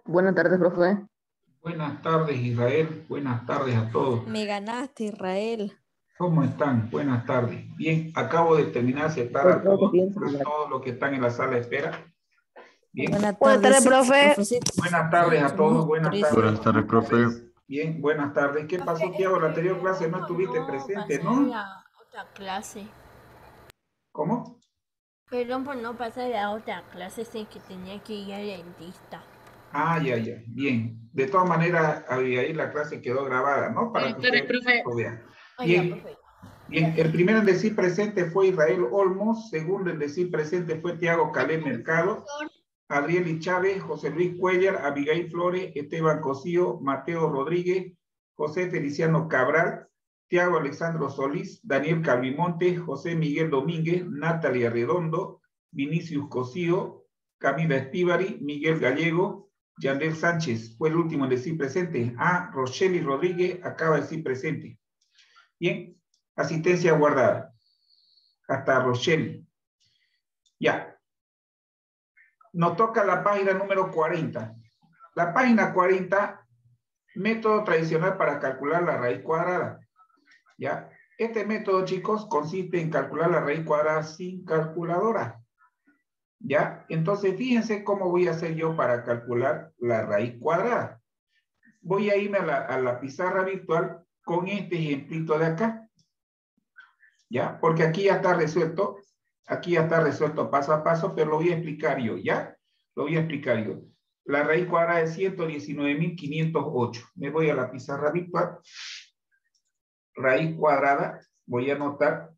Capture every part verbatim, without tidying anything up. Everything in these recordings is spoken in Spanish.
Buenas tardes, profe. Buenas tardes, Israel. Buenas tardes a todos. Me ganaste, Israel. ¿Cómo están? Buenas tardes. Bien, acabo de terminar de aceptar Pues a creo que todos, pienso a hablar. todos los que están en la sala de espera. Bien. Buenas Buenas tardes, tardes, sí, profe. profecito. Buenas tardes a todos. Buenas Tres. tardes. Buenas tardes, profe. Bien, buenas tardes. ¿Qué pasó, Tiago? La anterior clase no estuviste presente, ¿no? La otra clase. ¿Cómo? Perdón por no pasar a la otra clase, sé que tenía que ir al dentista. Ah, ya, ya. Bien. De todas maneras, ahí la clase quedó grabada, ¿no? Para que ustedes lo vean. Bien. Bien, el primero en decir presente fue Israel Olmos, segundo en decir presente fue Tiago Calé Mercado, Adriel Chávez, José Luis Cuellar, Abigail Flores, Esteban Cosío, Mateo Rodríguez, José Feliciano Cabral, Tiago Alexandro Solís, Daniel Calvimonte, José Miguel Domínguez, Natalia Redondo, Vinicius Cosío, Camila Estíbari, Miguel Gallego, Yandel Sánchez fue el último en decir presente. Ah, Rochely Rodríguez acaba de decir presente. Bien. Asistencia guardada. Hasta Rochelle. Ya. Nos toca la página número cuarenta. La página cuarenta, método tradicional para calcular la raíz cuadrada. Ya. Este método, chicos, consiste en calcular la raíz cuadrada sin calculadora. Ya. Entonces, fíjense cómo voy a hacer yo para calcular la raíz cuadrada. Voy a irme a la, a la pizarra virtual con este ejemplito de acá. ¿Ya? Porque aquí ya está resuelto, aquí ya está resuelto paso a paso, pero lo voy a explicar yo, ¿ya? Lo voy a explicar yo. La raíz cuadrada es ciento diecinueve mil quinientos ocho. Me voy a la pizarra virtual. Raíz cuadrada, voy a anotar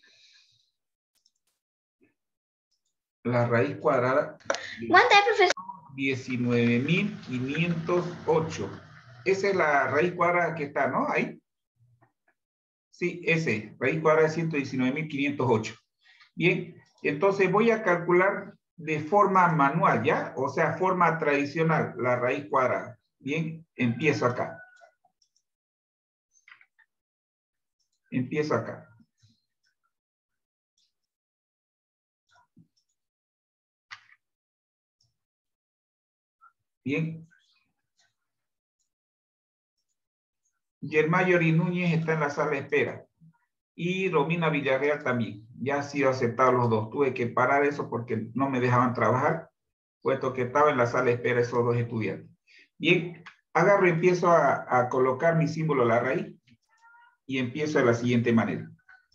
la raíz cuadrada. ¿Cuánto es, profesor? diecinueve mil quinientos ocho. Esa es la raíz cuadrada que está, ¿no? Ahí. Sí, ese, raíz cuadrada de ciento diecinueve mil quinientos ocho. Bien, entonces voy a calcular de forma manual, ¿ya? O sea, forma tradicional, la raíz cuadrada. Bien, empiezo acá. Empiezo acá. Bien. Yermayori Núñez está en la sala de espera. Y Romina Villarreal también. Ya han sido aceptados los dos. Tuve que parar eso porque no me dejaban trabajar, puesto que estaba en la sala de espera esos dos estudiantes. Bien, agarro y empiezo a, a colocar mi símbolo a la raíz y empiezo de la siguiente manera.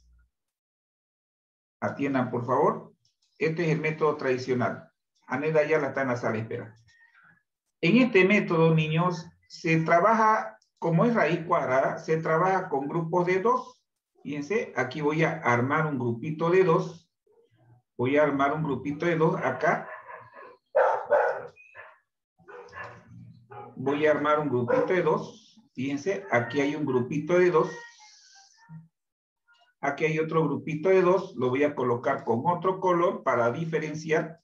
Atiendan, por favor. Este es el método tradicional. Aneda ya la está en la sala de espera. En este método, niños, se trabaja, como es raíz cuadrada, se trabaja con grupos de dos. Fíjense, aquí voy a armar un grupito de dos. Voy a armar un grupito de dos acá. Voy a armar un grupito de dos. Fíjense, aquí hay un grupito de dos. Aquí hay otro grupito de dos. Lo voy a colocar con otro color para diferenciar.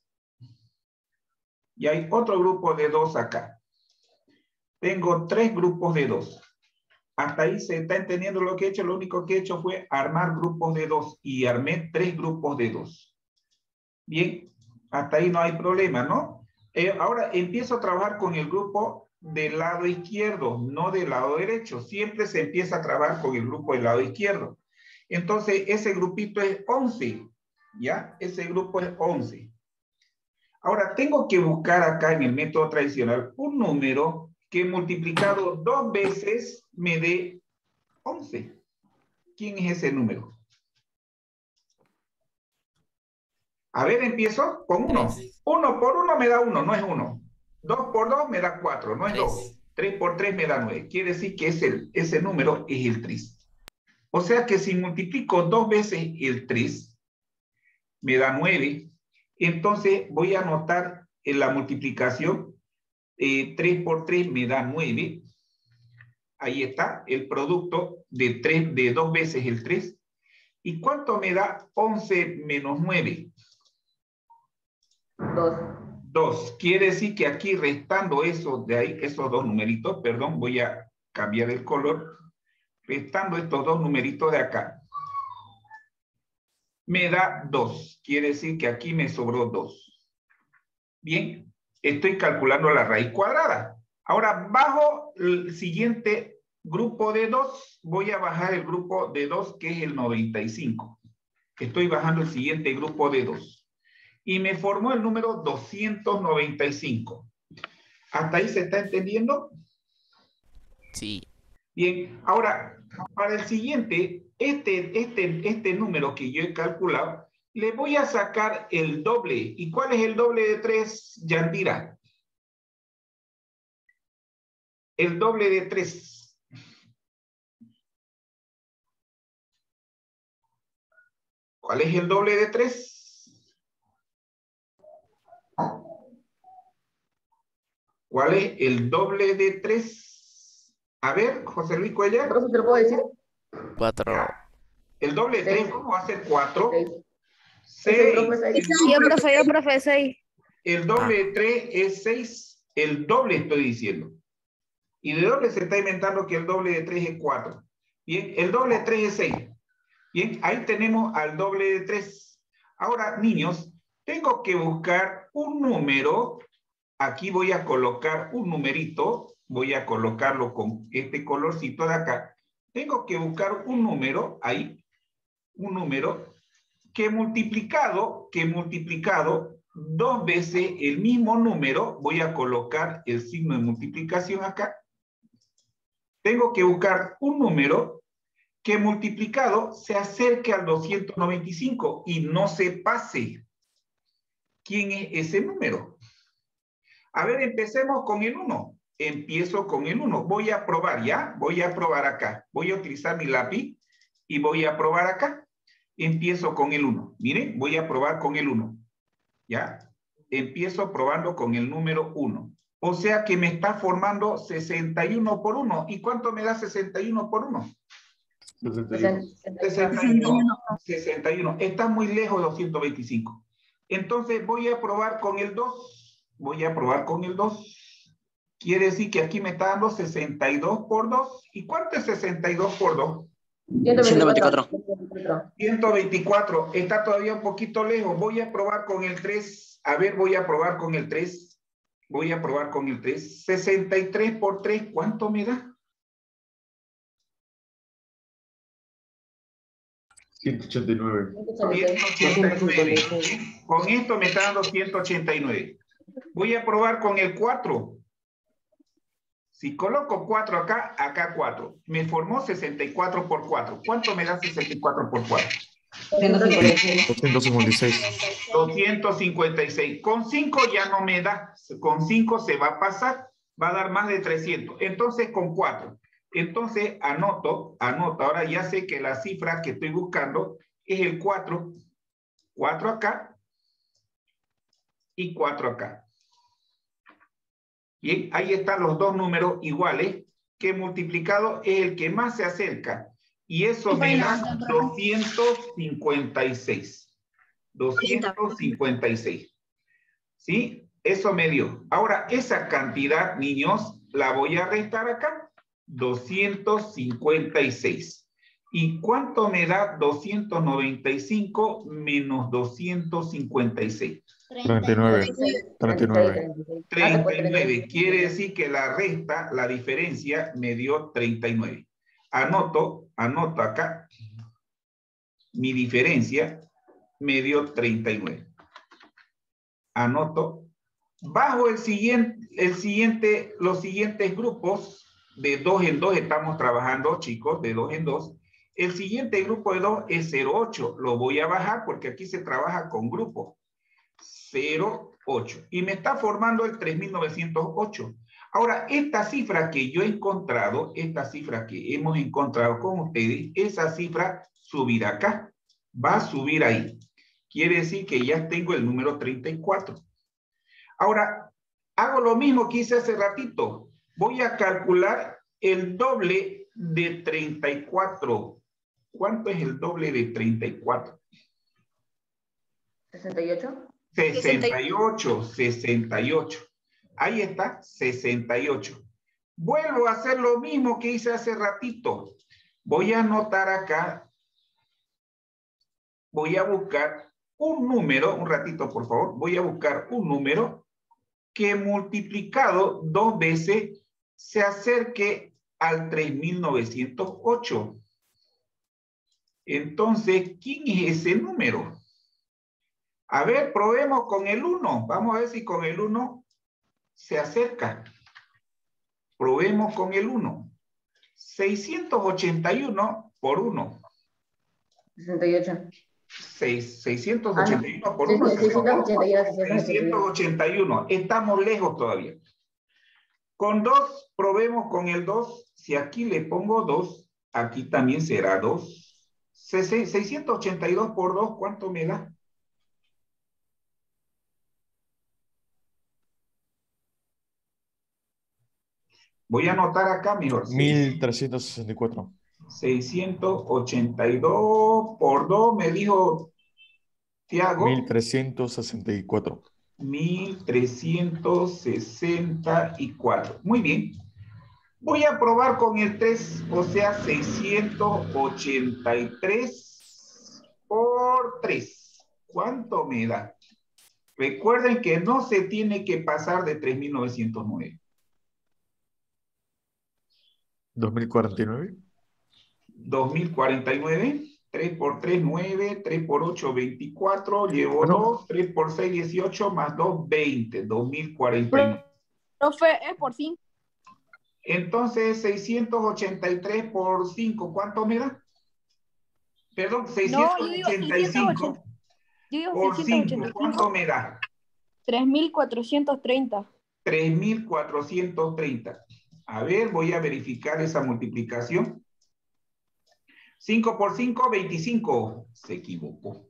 Y hay otro grupo de dos acá. Tengo tres grupos de dos. Hasta ahí se está entendiendo lo que he hecho. Lo único que he hecho fue armar grupos de dos. Y armé tres grupos de dos. Bien, hasta ahí no hay problema, ¿no? Eh, ahora empiezo a trabajar con el grupo del lado izquierdo, no del lado derecho. Siempre se empieza a trabajar con el grupo del lado izquierdo. Entonces, ese grupito es once, ¿ya? Ese grupo es once. Ahora, tengo que buscar acá en el método tradicional un número que multiplicado dos veces me dé once. ¿Quién es ese número? A ver, empiezo con uno. uno por uno me da uno, no es uno. dos por dos me da cuatro, no es dos. tres por tres me da nueve. Quiere decir que ese, ese número es el tres. O sea que si multiplico dos veces el tres, me da nueve. Entonces voy a anotar en la multiplicación. Eh, tres por tres me da nueve. Ahí está el producto de, tres, de dos veces el tres. ¿Y cuánto me da once menos nueve? Dos. dos. Quiere decir que aquí restando eso de ahí, esos dos numeritos, perdón, voy a cambiar el color. Restando estos dos numeritos de acá, me da dos. Quiere decir que aquí me sobró dos. Bien, estoy calculando la raíz cuadrada. Ahora, bajo el siguiente grupo de dos, voy a bajar el grupo de dos, que es el noventa y cinco. Estoy bajando el siguiente grupo de dos. Y me formó el número doscientos noventa y cinco. ¿Hasta ahí se está entendiendo? Sí. Bien, ahora, para el siguiente, este, este, este número que yo he calculado, le voy a sacar el doble. ¿Y cuál es el doble de tres, Yandira? El doble de tres. ¿Cuál es el doble de tres? ¿Cuál es el doble de tres? A ver, José Luis Cuellar. ¿Por eso te lo puedo decir? Cuatro. Ya. El doble de tres, ¿cómo va a ser cuatro? seis. seis. Yo, profe, yo, profe, seis. El doble de tres es seis. El doble estoy diciendo. Y de doble se está inventando que el doble de tres es cuatro. Bien, el doble de tres es seis. Bien, ahí tenemos al doble de tres. Ahora, niños, tengo que buscar un número. Aquí voy a colocar un numerito. Voy a colocarlo con este colorcito de acá. Tengo que buscar un número, ahí, un número que multiplicado, que multiplicado dos veces el mismo número, voy a colocar el signo de multiplicación acá. Tengo que buscar un número que multiplicado se acerque al doscientos noventa y cinco y no se pase. ¿Quién es ese número? A ver, empecemos con el uno. Empiezo con el uno. Voy a probar, ¿ya? Voy a probar acá. Voy a utilizar mi lápiz y voy a probar acá. Empiezo con el uno. Miren, voy a probar con el uno. ¿Ya? Empiezo probando con el número uno. O sea que me está formando sesenta y uno por uno. ¿Y cuánto me da sesenta y uno por uno? sesenta y uno. sesenta y uno. Está muy lejos de doscientos veinticinco. Entonces voy a probar con el dos. Voy a probar con el dos. Quiere decir que aquí me está dando sesenta y dos por dos. ¿Y cuánto es sesenta y dos por dos? ciento veinticuatro. ciento veinticuatro. Está todavía un poquito lejos. Voy a probar con el tres. A ver, voy a probar con el tres. Voy a probar con el tres. sesenta y tres por tres, ¿cuánto me da? ciento ochenta y nueve. ciento ochenta y nueve. Con esto me está dando ciento ochenta y nueve. Voy a probar con el cuatro. Si coloco cuatro acá, acá cuatro. Me formó sesenta y cuatro por cuatro. ¿Cuánto me da sesenta y cuatro por cuatro? doscientos cincuenta y seis. doscientos cincuenta y seis. Con cinco ya no me da. Con cinco se va a pasar. Va a dar más de trescientos. Entonces con cuatro. Entonces anoto, anoto. Ahora ya sé que la cifra que estoy buscando es el cuatro. cuatro acá. Y cuatro acá. Bien, ahí están los dos números iguales, que multiplicado es el que más se acerca. Y eso me da doscientos cincuenta y seis. doscientos cincuenta y seis. ¿Sí? Eso me dio. Ahora, esa cantidad, niños, la voy a restar acá. doscientos cincuenta y seis. ¿Y cuánto me da doscientos noventa y cinco menos doscientos cincuenta y seis? treinta y nueve. treinta y nueve. treinta y nueve. Quiere decir que la resta, la diferencia, me dio treinta y nueve. Anoto, anoto acá. Mi diferencia me dio treinta y nueve. Anoto. Bajo el siguiente, el siguiente, los siguientes grupos, de dos en dos estamos trabajando, chicos, de dos en dos. El siguiente grupo de dos es cero coma ocho. Lo voy a bajar porque aquí se trabaja con grupos. cero coma ocho. Y me está formando el tres mil novecientos ocho. Ahora, esta cifra que yo he encontrado, esta cifra que hemos encontrado con ustedes, esa cifra subirá acá. Va a subir ahí. Quiere decir que ya tengo el número treinta y cuatro. Ahora, hago lo mismo que hice hace ratito. Voy a calcular el doble de treinta y cuatro. ¿Cuánto es el doble de treinta y cuatro? ¿sesenta y ocho? sesenta y ocho, sesenta y ocho. Ahí está, sesenta y ocho. Vuelvo a hacer lo mismo que hice hace ratito. Voy a anotar acá. Voy a buscar un número, un ratito por favor. Voy a buscar un número que multiplicado dos veces se acerque al tres mil novecientos ocho. Entonces, ¿quién es ese número? A ver, probemos con el uno. Vamos a ver si con el uno se acerca. Probemos con el uno. seiscientos ochenta y uno por uno. sesenta y ocho. seis, seiscientos ochenta y uno Ah, no. por uno. seiscientos ochenta y uno, seiscientos ochenta y uno. Estamos lejos todavía. Con dos, probemos con el dos. Si aquí le pongo dos, aquí también será dos. seiscientos ochenta y dos por dos, ¿cuánto me da? Voy a anotar acá mejor. mil trescientos sesenta y cuatro. seiscientos ochenta y dos por dos, me dijo Tiago. mil trescientos sesenta y cuatro. mil trescientos sesenta y cuatro. Muy bien. Voy a probar con el tres, o sea, seiscientos ochenta y tres por tres. ¿Cuánto me da? Recuerden que no se tiene que pasar de tres mil novecientos nueve. dos mil cuarenta y nueve. dos mil cuarenta y nueve. tres por tres, nueve. tres por ocho, veinticuatro. Llevo Bueno. dos. tres por seis, dieciocho. Más dos, veinte. dos mil cuarenta y nueve. Profe, es por cinco. Entonces, seiscientos ochenta y tres por cinco, ¿cuánto me da? Perdón, seiscientos ochenta y cinco por cinco, ¿cuánto me da? tres mil cuatrocientos treinta. tres mil cuatrocientos treinta. A ver, voy a verificar esa multiplicación. cinco por cinco, veinticinco. Se equivocó.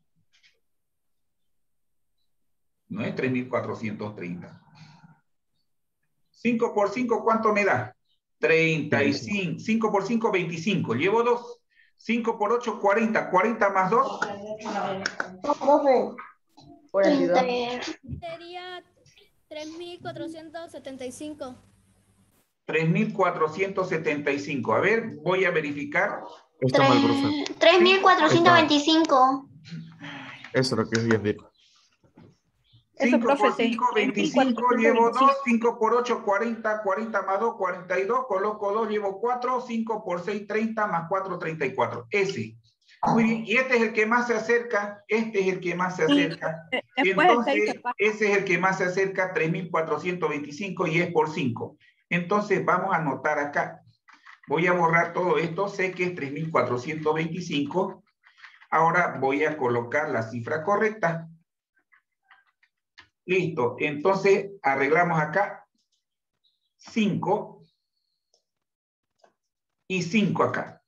No es tres mil cuatrocientos treinta. cinco por cinco, ¿cuánto me da? treinta y cinco. cinco por cinco, veinticinco. Llevo dos. cinco por ocho, cuarenta. cuarenta más dos. No, profe. cuarenta y dos. Sería tres mil cuatrocientos setenta y cinco. tres mil cuatrocientos setenta y cinco. A ver, voy a verificar. Está mal, profe. tres mil cuatrocientos veinticinco. Eso es lo que es bien dicho. cinco por cinco, veinticinco, llevo dos, cinco por ocho, cuarenta, cuarenta más dos, cuarenta y dos, coloco dos, llevo cuatro, cinco por seis, treinta, más cuatro, treinta y cuatro. Ese. Muy bien, y este es el que más se acerca, este es el que más se acerca. Entonces, ese es el que más se acerca, tres mil cuatrocientos veinticinco, y es por cinco. Entonces, vamos a anotar acá. Voy a borrar todo esto, sé que es tres mil cuatrocientos veinticinco. Ahora voy a colocar la cifra correcta. Listo, entonces arreglamos acá cinco y cinco acá.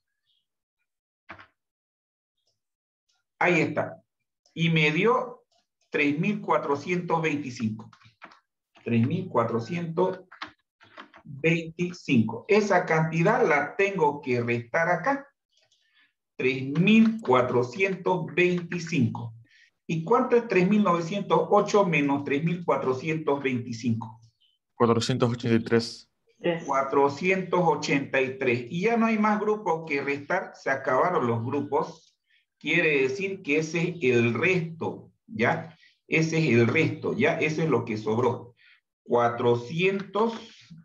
Ahí está. Y me dio tres mil cuatrocientos veinticinco. tres mil cuatrocientos veinticinco. Esa cantidad la tengo que restar acá. tres mil cuatrocientos veinticinco. ¿Y cuánto es tres mil novecientos ocho menos tres mil cuatrocientos veinticinco? cuatrocientos ochenta y tres. cuatrocientos ochenta y tres. Y ya no hay más grupos que restar. Se acabaron los grupos. Quiere decir que ese es el resto. ¿Ya? Ese es el resto. ¿Ya? Eso es lo que sobró. cuatrocientos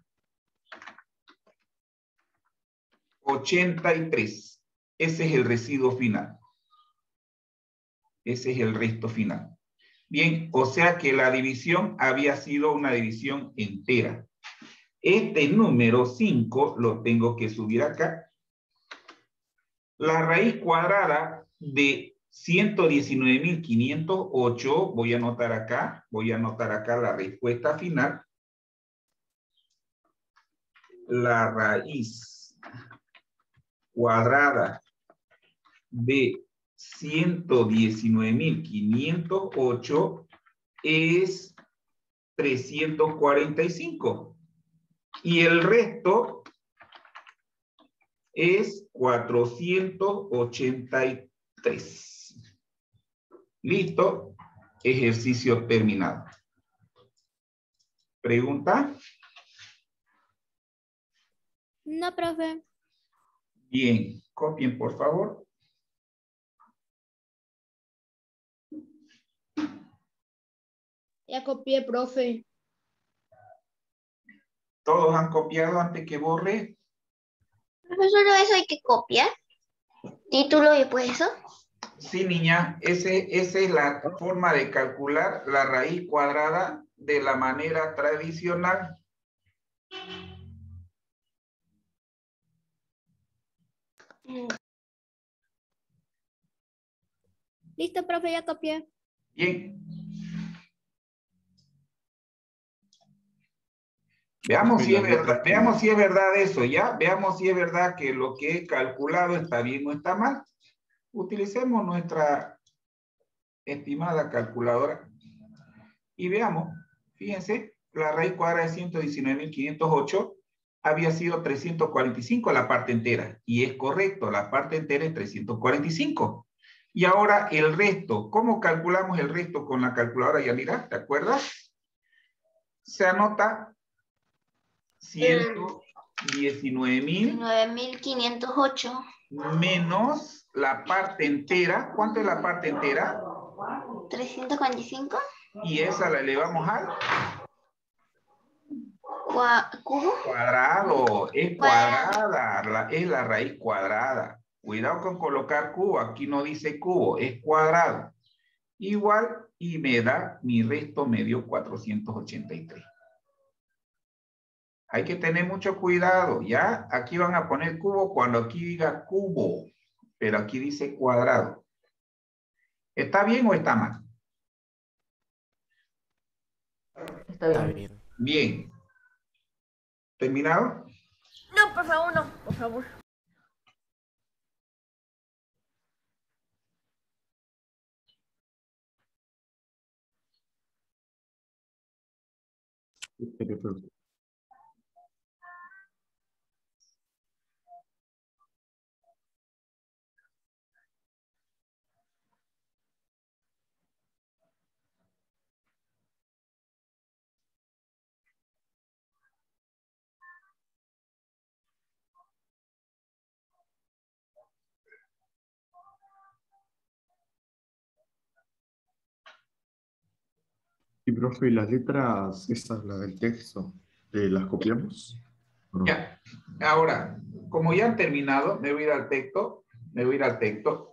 ochenta y tres. Ese es el residuo final. Ese es el resto final. Bien, o sea que la división había sido una división entera. Este número cinco lo tengo que subir acá. La raíz cuadrada de ciento diecinueve mil quinientos ocho, voy a anotar acá, voy a anotar acá la respuesta final. La raíz cuadrada de ciento diecinueve mil quinientos ocho es trescientos cuarenta y cinco. Y el resto es cuatrocientos ochenta y tres. Listo. Ejercicio terminado. ¿Pregunta? No, profe. Bien. Copien, por favor. Ya copié, profe. ¿Todos han copiado antes que borre? Solo eso hay que copiar. Título y pues eso. Sí, niña, ese, esa es la forma de calcular la raíz cuadrada de la manera tradicional. Listo, profe, ya copié. Bien. Veamos si es verdad, veamos si es verdad eso, ¿ya? Veamos si es verdad que lo que he calculado está bien o está mal. Utilicemos nuestra estimada calculadora y veamos. Fíjense, la raíz cuadrada de ciento diecinueve mil quinientos ocho había sido trescientos cuarenta y cinco la parte entera. Y es correcto, la parte entera es trescientos cuarenta y cinco. Y ahora el resto, ¿cómo calculamos el resto con la calculadora, Yanira? ¿Te acuerdas? Se anota ciento diecinueve mil quinientos ocho menos la parte entera. ¿Cuánto es la parte entera? trescientos cuarenta y cinco. Y esa la elevamos al cubo. Cuadrado. Es cuadrada. La, es la raíz cuadrada. Cuidado con colocar cubo. Aquí no dice cubo. Es cuadrado. Igual y me da mi resto medio cuatrocientos ochenta y tres. Hay que tener mucho cuidado, ¿ya? Aquí van a poner cubo cuando aquí diga cubo, pero aquí dice cuadrado. ¿Está bien o está mal? Está bien. Está bien. Bien. ¿Terminado? No, por favor, no, por favor. Y profe, ¿y las letras, esas, las del texto, eh, las copiamos? ¿O no? Ya. Ahora, como ya han terminado, me voy a ir al texto. Me voy a ir al texto.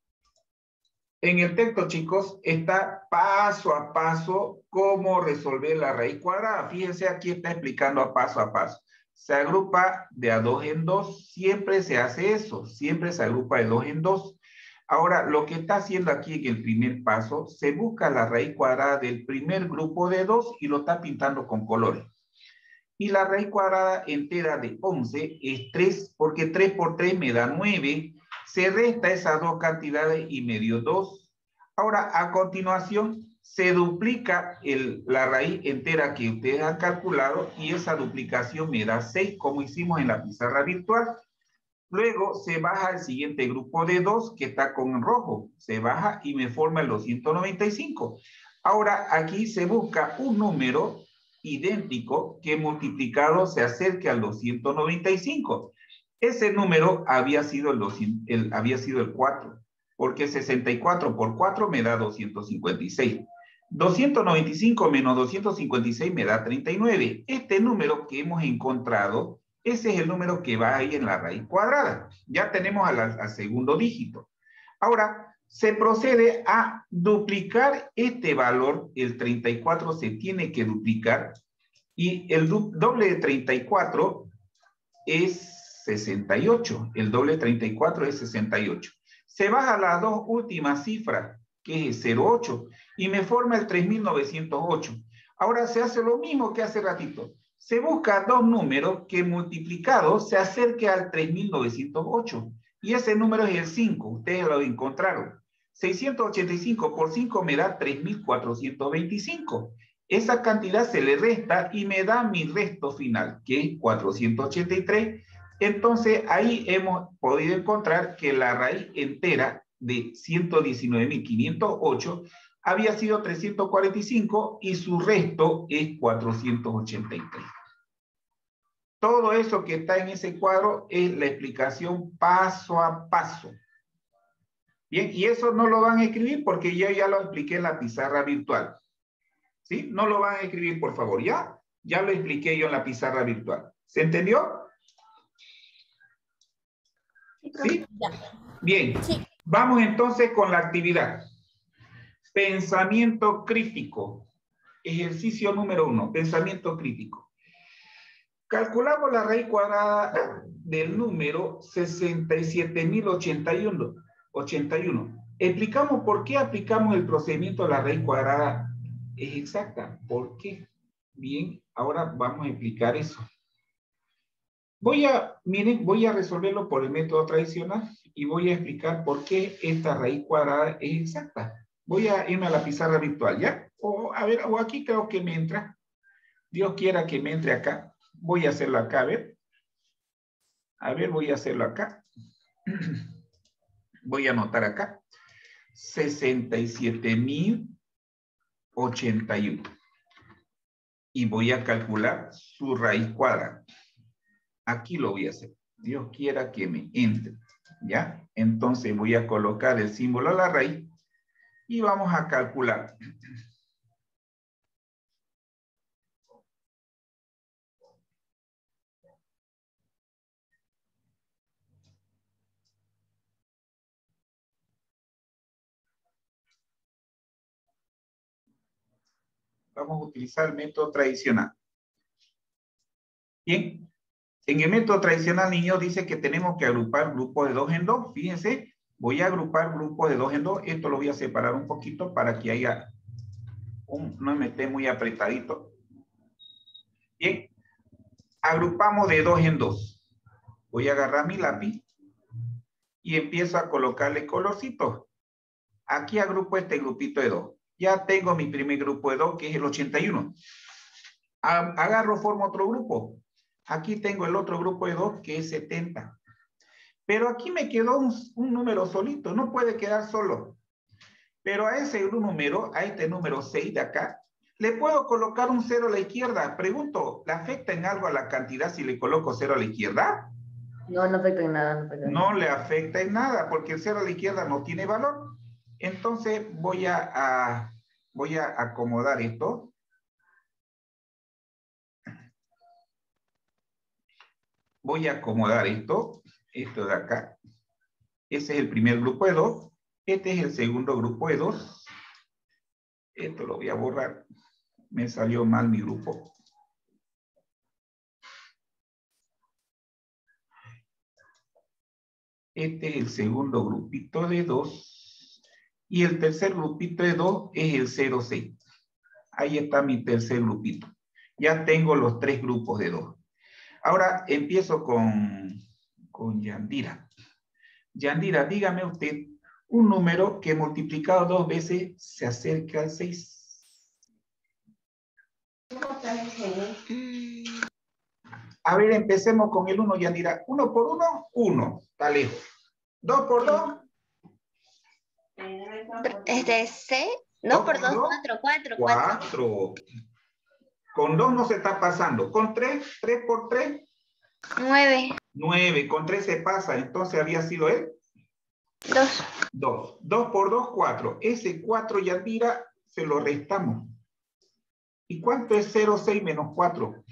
En el texto, chicos, está paso a paso cómo resolver la raíz cuadrada. Fíjense, aquí está explicando a paso a paso. Se agrupa de a dos en dos. Siempre se hace eso. Siempre se agrupa de dos en dos. Ahora, lo que está haciendo aquí en el primer paso, se busca la raíz cuadrada del primer grupo de dos y lo está pintando con colores. Y la raíz cuadrada entera de once es tres, porque tres por tres me da nueve. Se resta esas dos cantidades y me dio dos. Ahora, a continuación, se duplica el, la raíz entera que ustedes han calculado y esa duplicación me da seis, como hicimos en la pizarra virtual. Luego se baja el siguiente grupo de dos que está con rojo. Se baja y me forma el doscientos noventa y cinco. Ahora aquí se busca un número idéntico que multiplicado se acerque al doscientos noventa y cinco. Ese número había sido el, doscientos, el, había sido el cuatro, porque sesenta y cuatro por cuatro me da doscientos cincuenta y seis. doscientos noventa y cinco menos doscientos cincuenta y seis me da treinta y nueve. Este número que hemos encontrado, ese es el número que va ahí en la raíz cuadrada. Ya tenemos al segundo dígito. Ahora, se procede a duplicar este valor. El treinta y cuatro se tiene que duplicar. Y el doble de treinta y cuatro es sesenta y ocho. El doble de treinta y cuatro es sesenta y ocho. Se baja las dos últimas cifras, que es cero punto ocho. Y me forma el tres mil novecientos ocho. Ahora se hace lo mismo que hace ratito. Se busca dos números que multiplicados se acerque al tres mil novecientos ocho. Y ese número es el cinco. Ustedes lo encontraron. seiscientos ochenta y cinco por cinco me da tres mil cuatrocientos veinticinco. Esa cantidad se le resta y me da mi resto final, que es cuatrocientos ochenta y tres. Entonces, ahí hemos podido encontrar que la raíz entera de ciento diecinueve mil quinientos ocho había sido trescientos cuarenta y cinco y su resto es cuatrocientos ochenta y tres. Todo eso que está en ese cuadro es la explicación paso a paso. Bien, y eso no lo van a escribir porque yo ya lo expliqué en la pizarra virtual. ¿Sí? No lo van a escribir, por favor, ¿ya? Ya lo expliqué yo en la pizarra virtual. ¿Se entendió? ¿Sí? Bien. Vamos entonces con la actividad. Pensamiento crítico. Ejercicio número uno. Pensamiento crítico. Calculamos la raíz cuadrada del número sesenta y siete mil ochenta y uno. Explicamos por qué aplicamos el procedimiento de la raíz cuadrada es exacta. ¿Por qué? Bien, ahora vamos a explicar eso. Voy a, miren, voy a resolverlo por el método tradicional y voy a explicar por qué esta raíz cuadrada es exacta. Voy a irme a la pizarra virtual, ¿ya? O, a ver, o aquí creo que me entra. Dios quiera que me entre acá. Voy a hacerlo acá, a ver. A ver, voy a hacerlo acá. Voy a anotar acá. sesenta y siete mil ochenta y uno. Y voy a calcular su raíz cuadrada. Aquí lo voy a hacer. Dios quiera que me entre. ¿Ya? Entonces voy a colocar el símbolo a la raíz y vamos a calcular. Vamos a utilizar el método tradicional. Bien. En el método tradicional, niños, dice que tenemos que agrupar grupos de dos en dos. Fíjense, voy a agrupar grupos de dos en dos. Esto lo voy a separar un poquito para que haya un, no me esté muy apretadito. Bien. Agrupamos de dos en dos. Voy a agarrar mi lápiz y empiezo a colocarle colorcitos. Aquí agrupo este grupito de dos. Ya tengo mi primer grupo de dos, que es el ochenta y uno. Agarro, formo otro grupo. Aquí tengo el otro grupo de dos, que es setenta. Pero aquí me quedó un, un número solito. No puede quedar solo. Pero a ese número, a este número seis de acá, le puedo colocar un cero a la izquierda. Pregunto, ¿le afecta en algo a la cantidad si le coloco cero a la izquierda? No, no afecta en nada. No, afecta en nada. No le afecta en nada, porque el cero a la izquierda no tiene valor. Entonces voy a, a, voy a acomodar esto. Voy a acomodar esto, esto de acá. Ese es el primer grupo de dos. Este es el segundo grupo de dos. Esto lo voy a borrar. Me salió mal mi grupo. Este es el segundo grupito de dos. Y el tercer grupito de dos es el cero seis. Ahí está mi tercer grupito. Ya tengo los tres grupos de dos. Ahora empiezo con, con Yandira. Yandira, dígame usted un número que multiplicado dos veces se acerca al seis. A ver, empecemos con el uno, Yandira. uno por uno, uno. Está lejos. dos por dos. Este, seis. dos por dos, cuatro, cuatro. cuatro. Con dos no se está pasando. Con tres, tres por tres. nueve. nueve. Con tres se pasa. Entonces había sido él. dos. dos. dos por dos, cuatro. Ese cuatro, Yandira, se lo restamos. ¿Y cuánto es cero seis menos cuatro?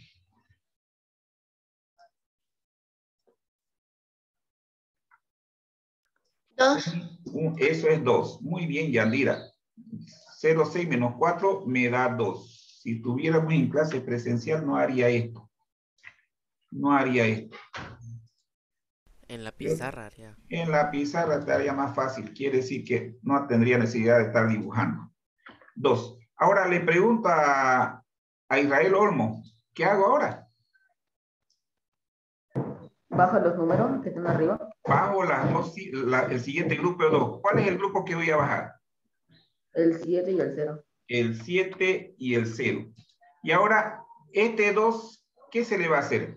dos. Eso es dos. Muy bien, Yandira. cero seis menos cuatro me da dos. Si tuviéramos en clase presencial no haría esto. No haría esto. En la pizarra haría. En la pizarra te haría más fácil. Quiere decir que no tendría necesidad de estar dibujando. Dos. Ahora le pregunto a, a Israel Olmo. ¿Qué hago ahora? Bajo los números que están arriba. Bajo las dos, la, el siguiente grupo de dos. ¿Cuál es el grupo que voy a bajar? El siete y el cero. El siete y el cero. Y ahora, este dos, ¿qué se le va a hacer?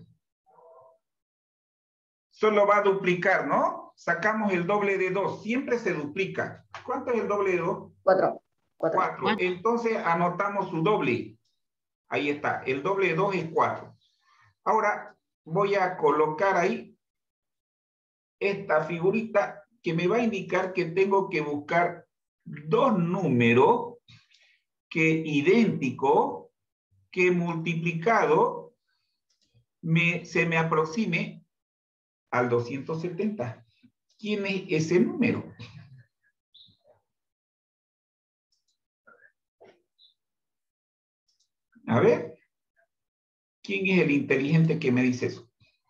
Solo va a duplicar, ¿no? Sacamos el doble de dos. Siempre se duplica. ¿Cuánto es el doble de dos? Cuatro. Cuatro. Cuatro. Entonces, anotamos su doble. Ahí está. El doble de dos es cuatro. Ahora, voy a colocar ahí esta figurita que me va a indicar que tengo que buscar dos números que idénticos que multiplicado me, se me aproxime al doscientos setenta. ¿Quién es ese número? A ver, ¿quién es el inteligente que me dice eso?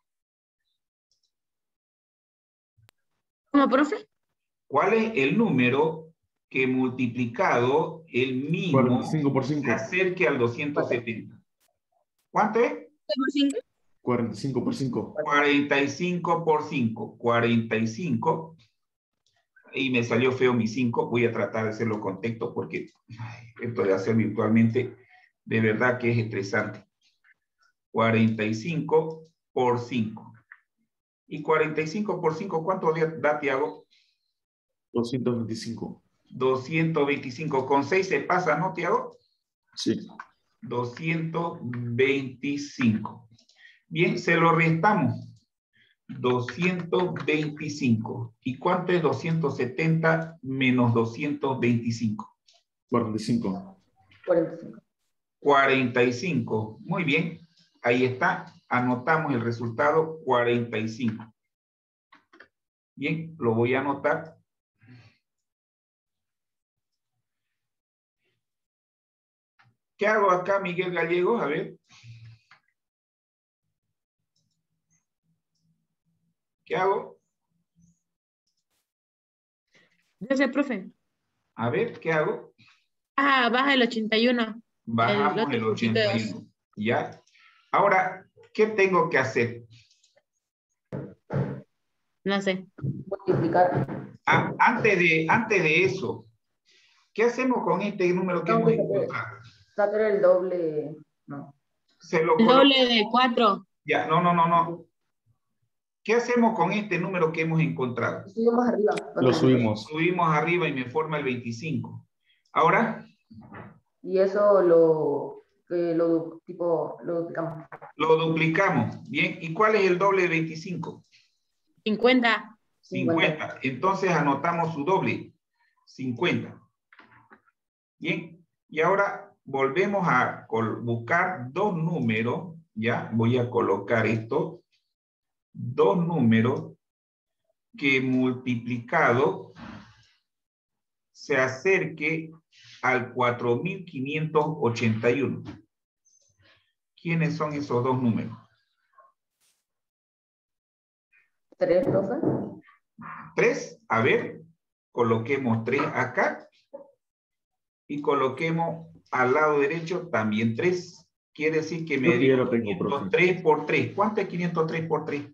¿Cómo, profe? ¿Cuál es el número que multiplicado el mismo cuarenta y cinco por cinco. se acerque al doscientos setenta? ¿Cuánto es? ¿Por cinco? cuarenta y cinco por cinco. cuarenta y cinco por cinco. cuarenta y cinco. Y me salió feo mi cinco. Voy a tratar de hacerlo con texto porque ay, esto de hacer virtualmente de verdad que es estresante. cuarenta y cinco por cinco. ¿Y cuarenta y cinco por cinco cuánto da, Tiago? doscientos veinticinco. doscientos veinticinco. Con seis se pasa, ¿no, Tiago? Sí. doscientos veinticinco. Bien, se lo restamos. doscientos veinticinco. ¿Y cuánto es doscientos setenta menos doscientos veinticinco? cuarenta y cinco. cuarenta y cinco. cuarenta y cinco. Muy bien. Ahí está. Anotamos el resultado cuarenta y cinco. Bien, lo voy a anotar. ¿Qué hago acá, Miguel Gallegos? A ver. ¿Qué hago? Ese, profe. A ver, ¿qué hago? Ah, baja el ochenta y uno. Bajamos el, el ochenta y uno. ¿Ya? Ahora, ¿qué tengo que hacer? No sé. Multiplicar. Ah, antes, de, antes de eso, ¿qué hacemos con este número que No, hemos sacar, encontrado? sacar el doble. No. Se lo el doble de cuatro. Ya, no, no, no, no. ¿Qué hacemos con este número que hemos encontrado? Subimos arriba. Lo subimos. Subimos arriba y me forma el veinticinco. Ahora. Y eso lo, eh, lo, tipo, lo duplicamos. Lo duplicamos. Bien. ¿Y cuál es el doble de veinticinco? cincuenta. cincuenta. Entonces anotamos su doble. cincuenta. Bien. Y ahora volvemos a buscar dos números. Ya. Voy a colocar esto. Dos números que multiplicado se acerque al cuatro mil quinientos ochenta y uno. ¿Quiénes son esos dos números? ¿Tres, profe? Tres. A ver, coloquemos tres acá. Y coloquemos al lado derecho también tres. Quiere decir que me dio quinientos tres por tres. ¿Cuánto es quinientos tres por tres?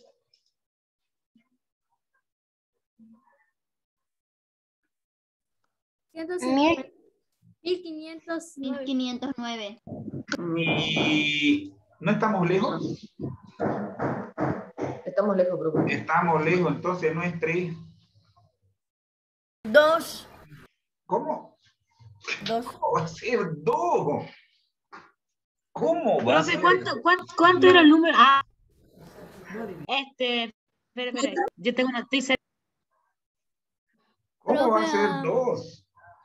mil quinientos nueve. mil quinientos nueve. ¿Y no estamos lejos? Estamos lejos, profe. Estamos lejos, entonces no es tres. Dos. ¿Cómo? Dos. ¿Cómo va a ser dos? ¿Cómo va a ser? ¿Cuánto, cuánto, cuánto era el número? Ah, este, espera, espera, yo tengo una noticia. ¿Cómo va a ser dos?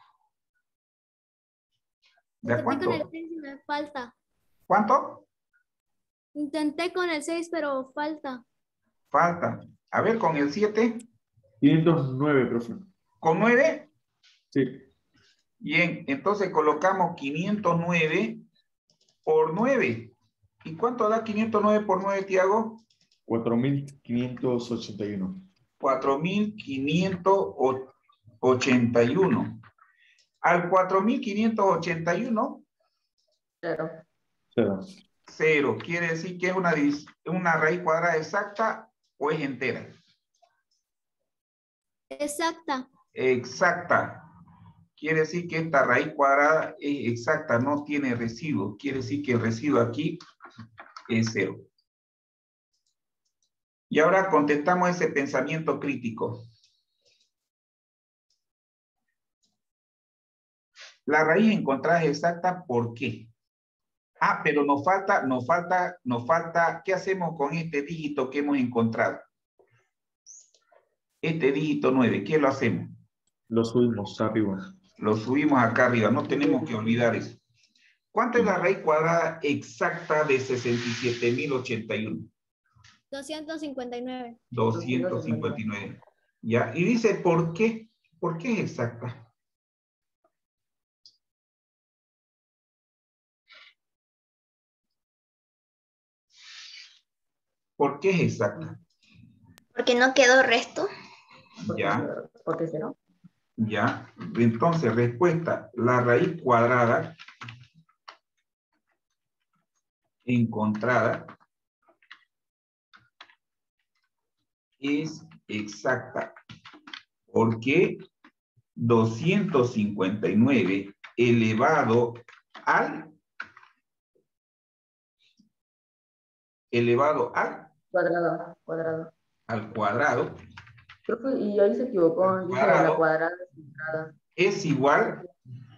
¿De cuánto? Con el seis y me falta. ¿Cuánto? Intenté con el seis, pero falta. Falta. A ver, con el siete. quinientos nueve, profe. ¿Con nueve? Sí. Bien, entonces colocamos quinientos nueve por nueve. ¿Y cuánto da quinientos nueve por nueve, Tiago? cuatro mil quinientos ochenta y uno. cuatro mil quinientos ochenta y uno. Al cuatro mil quinientos ochenta y uno. Cero. Cero. Cero. Quiere decir que es una, una raíz cuadrada exacta o es entera. Exacta. Exacta. Quiere decir que esta raíz cuadrada es exacta, no tiene residuo. Quiere decir que el residuo aquí es cero. Y ahora contestamos ese pensamiento crítico. La raíz encontrada es exacta, ¿por qué? Ah, pero nos falta, nos falta, nos falta, ¿qué hacemos con este dígito que hemos encontrado? Este dígito nueve, ¿qué lo hacemos? Lo subimos arriba. Lo subimos acá arriba, no tenemos que olvidar eso. ¿Cuánto es la raíz cuadrada exacta de sesenta y siete mil ochenta y uno? doscientos cincuenta y nueve. doscientos cincuenta y nueve. Ya, y dice, ¿por qué? ¿Por qué es exacta? ¿Por qué es exacta? Porque no quedó resto. Ya. ¿Por qué no? Ya. Entonces, respuesta, la raíz cuadrada encontrada es exacta. Porque doscientos cincuenta y nueve elevado al elevado al cuadrado, cuadrado. al cuadrado. Creo que, y ahí se equivocó, dice cuadrado la cuadrada centrada. Es igual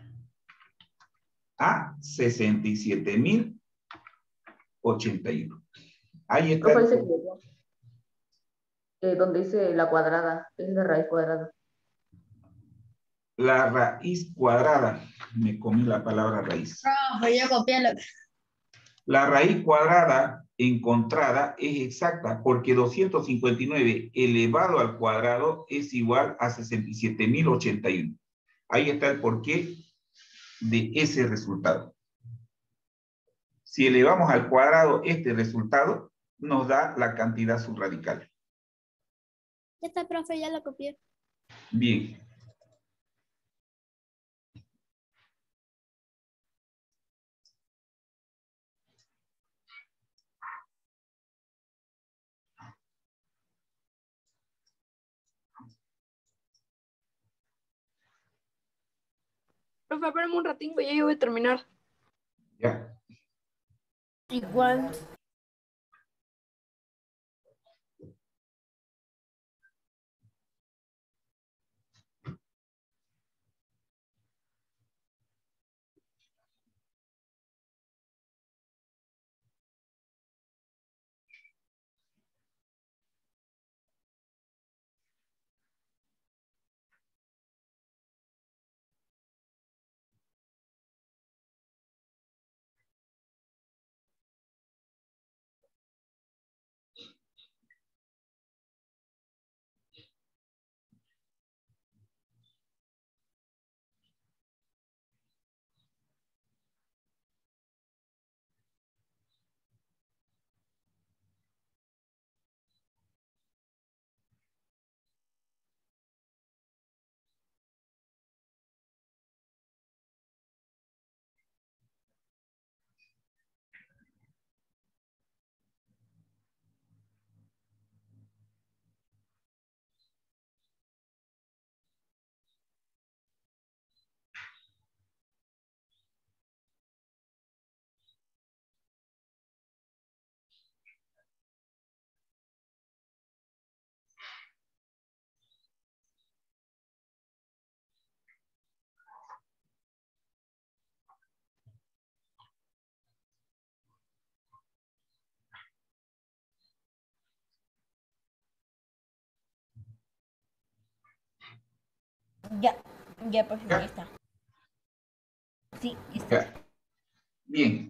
a sesenta y siete mil ochenta y uno. Ahí está. Profe, ahí se equivocó. Eh, donde dice la cuadrada, es la raíz cuadrada. La raíz cuadrada. Me comí la palabra raíz. Profe, yo copié lo que... La raíz cuadrada encontrada es exacta porque doscientos cincuenta y nueve elevado al cuadrado es igual a sesenta y siete mil ochenta y uno. Ahí está el porqué de ese resultado. Si elevamos al cuadrado este resultado, nos da la cantidad subradical. Ya está, profe, ya lo copié. Bien. Profe, espérame un ratito, ya yo voy a terminar. Ya. Igual. Ya, ya, por fin, ya está. Sí, está. Ya. Bien.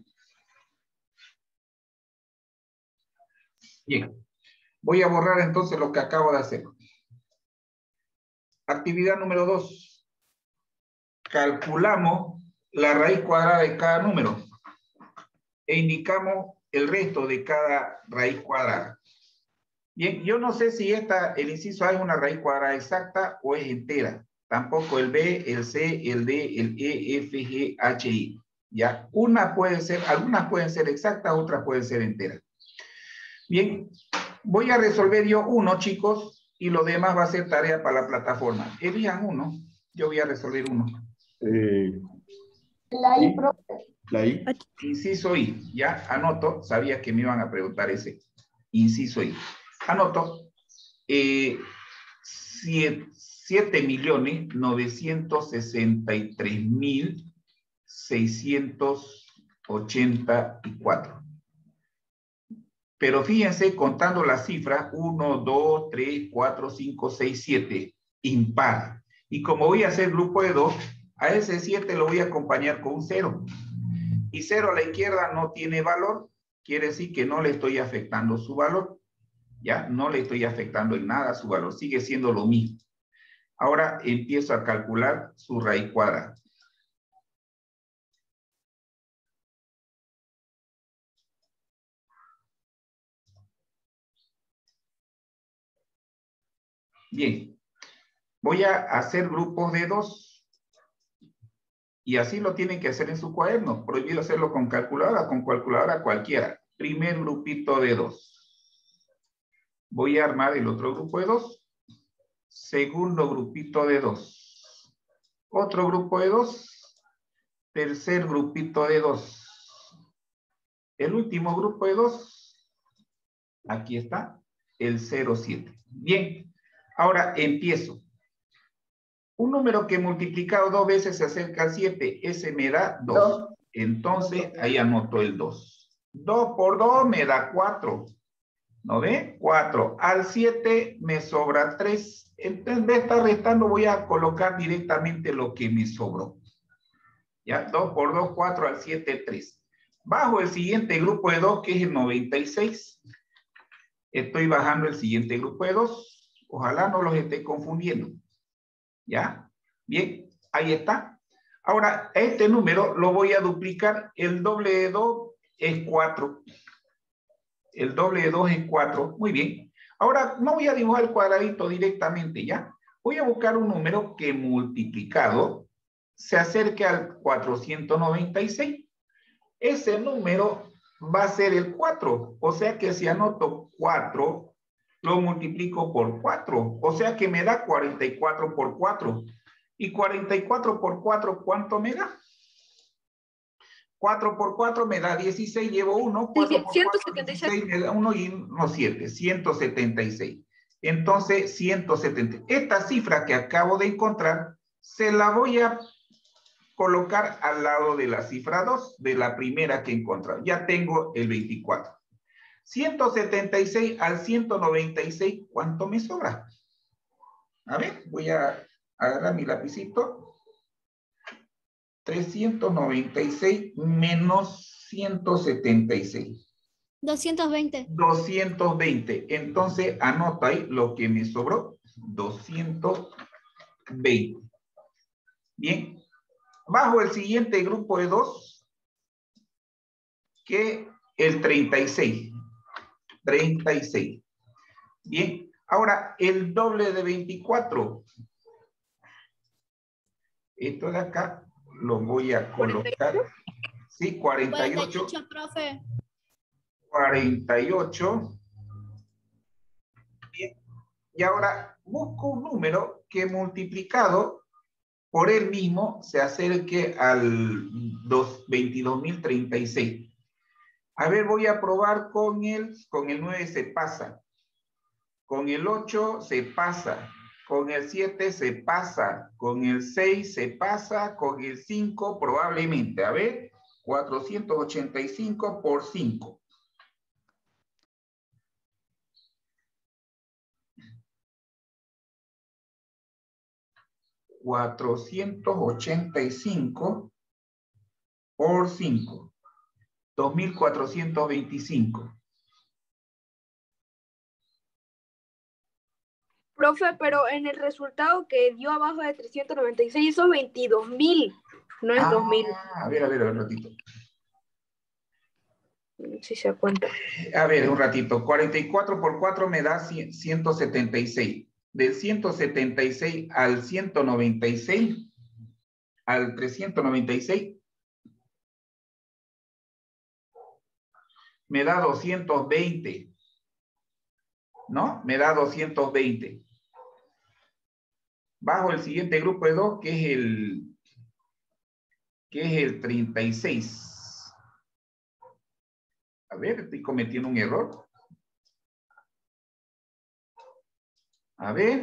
Bien. Voy a borrar entonces lo que acabo de hacer. Actividad número dos. Calculamos la raíz cuadrada de cada número e indicamos el resto de cada raíz cuadrada. Bien, yo no sé si esta, el inciso A es una raíz cuadrada exacta o es entera. Tampoco el B, el C, el D, el E, F, G, H, I. Ya, una puede ser, algunas pueden ser exactas, otras pueden ser enteras. Bien, voy a resolver yo uno, chicos, y lo demás va a ser tarea para la plataforma. Elijan uno, yo voy a resolver uno. Eh, La I, profe. La I. Inciso I, ya, anoto, sabía que me iban a preguntar ese. Inciso I. Anoto, eh, siete millones novecientos sesenta y tres mil seiscientos ochenta y cuatro. Pero fíjense, contando las cifras, uno, dos, tres, cuatro, cinco, seis, siete, impar. Y como voy a hacer grupo de dos, a ese siete lo voy a acompañar con un cero. y cero a la izquierda no tiene valor, quiere decir que no le estoy afectando su valor. Ya, no le estoy afectando en nada su valor, sigue siendo lo mismo. Ahora empiezo a calcular su raíz cuadrada. Bien, voy a hacer grupos de dos. Y así lo tienen que hacer en su cuaderno. Prohibido hacerlo con calculadora, con calculadora cualquiera. Primer grupito de dos. Voy a armar el otro grupo de dos. Segundo grupito de dos. Otro grupo de dos. Tercer grupito de dos. El último grupo de dos. Aquí está. El cero coma siete. Bien. Ahora empiezo. Un número que multiplicado dos veces se acerca al siete. Ese me da dos. Entonces ahí anoto el dos. dos por dos me da cuatro. ¿No ve? cuatro. Al siete me sobra tres. Entonces, en vez de estar restando, voy a colocar directamente lo que me sobró. ¿Ya? dos por dos, cuatro. Al siete, tres. Bajo el siguiente grupo de dos, que es el noventa y seis. Estoy bajando el siguiente grupo de dos. Ojalá no los esté confundiendo. ¿Ya? Bien, ahí está. Ahora, este número lo voy a duplicar. El doble de dos es cuatro. El doble de dos es cuatro. Muy bien. Ahora, no voy a dibujar el cuadradito directamente, ¿ya? Voy a buscar un número que multiplicado se acerque al cuatrocientos noventa y seis. Ese número va a ser el cuatro. O sea que si anoto cuatro, lo multiplico por cuatro. O sea que me da cuarenta y cuatro por cuatro. ¿Y cuarenta y cuatro por cuatro cuánto me da? cuatro por cuatro me da dieciséis, llevo uno. cuatro por ciento setenta y seis. dieciséis me da uno y no siete. ciento setenta y seis. Entonces, ciento setenta. Esta cifra que acabo de encontrar, se la voy a colocar al lado de la cifra dos, de la primera que he encontrado. Ya tengo el veinticuatro. ciento setenta y seis al ciento noventa y seis, ¿cuánto me sobra? A ver, voy a agarrar mi lapicito. trescientos noventa y seis menos ciento setenta y seis. doscientos veinte. doscientos veinte. Entonces, anota ahí lo que me sobró. doscientos veinte. Bien. Bajo el siguiente grupo de dos, que el treinta y seis. treinta y seis. Bien. Ahora, el doble de veinticuatro. Esto de acá lo voy a colocar. Sí, cuarenta y ocho. cuarenta y ocho, profe. cuarenta y ocho. Bien. Y ahora busco un número que multiplicado por él mismo se acerque al veintidós mil treinta y seis. A ver, voy a probar con el, con el nueve se pasa. Con el ocho se pasa. Con el siete se pasa. Con el seis se pasa. Con el cinco probablemente. A ver, cuatrocientos ochenta y cinco por cinco. cuatrocientos ochenta y cinco por cinco. dos mil cuatrocientos veinticinco. Profe, pero en el resultado que dio abajo de trescientos noventa y seis hizo veintidós mil, no es ah, dos mil. A ver, a ver, un ratito. Si se cuenta. A ver, un ratito. cuarenta y cuatro por cuatro me da ciento setenta y seis. Del ciento setenta y seis al ciento noventa y seis, al trescientos noventa y seis, me da doscientos veinte. ¿No? Me da doscientos veinte. Bajo el siguiente grupo de dos, que es el, que es el treinta y seis. A ver, estoy cometiendo un error. A ver.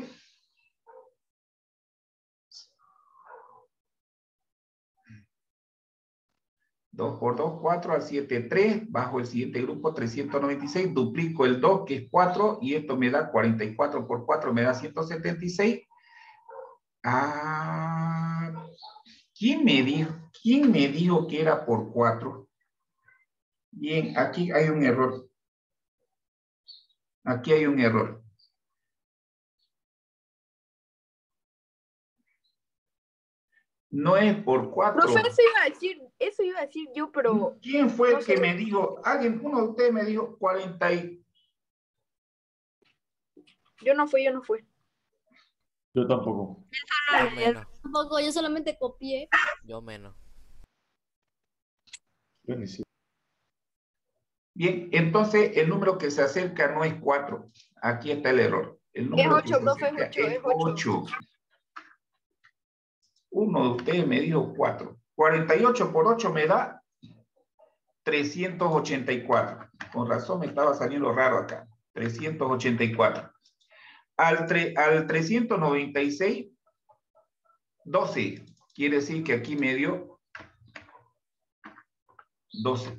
dos por dos, cuatro, al siete, tres. Bajo el siguiente grupo, trescientos noventa y seis. Duplico el dos, que es cuatro. Y esto me da cuarenta y cuatro por cuatro, me da ciento setenta y seis. Ah, ¿Quién me dijo, quién me dijo que era por cuatro? Bien, aquí hay un error. Aquí hay un error. No es por cuatro. Profe, eso iba a decir, eso iba a decir yo, pero... ¿Quién fue no el que sé. me dijo? Alguien, uno de ustedes me dijo cuarenta y... Yo no fui, yo no fui. Yo tampoco. Yo menos. Tampoco, yo solamente copié. Yo menos. Yo ni siquiera. Bien, entonces el número que se acerca no es cuatro. Aquí está el error. El Es número que ocho, se profe, es acerca ocho, es es ocho. ocho. Uno de ustedes me dijo cuatro. cuarenta y ocho por ocho me da trescientos ochenta y cuatro. Con razón me estaba saliendo raro acá. trescientos ochenta y cuatro. Al, tre al trescientos noventa y seis, doce. Quiere decir que aquí me dio doce.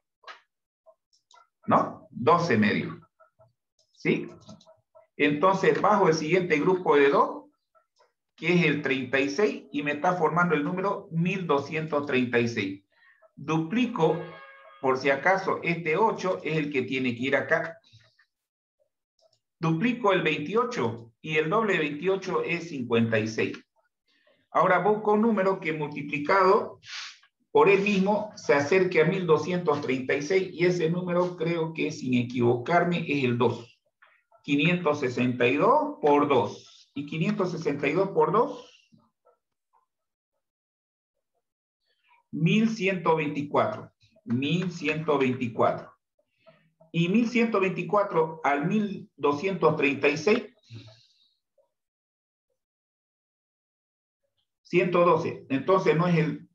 ¿No? doce me dio. ¿Sí? Entonces bajo el siguiente grupo de dos, que es el treinta y seis, y me está formando el número mil doscientos treinta y seis. Duplico, por si acaso, este ocho es el que tiene que ir acá. Duplico el veintiocho, y el doble de veintiocho es cincuenta y seis. Ahora busco un número que multiplicado por él mismo se acerque a mil doscientos treinta y seis, y ese número creo que sin equivocarme es el dos. quinientos sesenta y dos por dos. ¿Y quinientos sesenta y dos por dos? mil ciento veinticuatro. mil ciento veinticuatro. Y mil ciento veinticuatro al mil doscientos treinta y seis. ciento doce. Entonces no es el...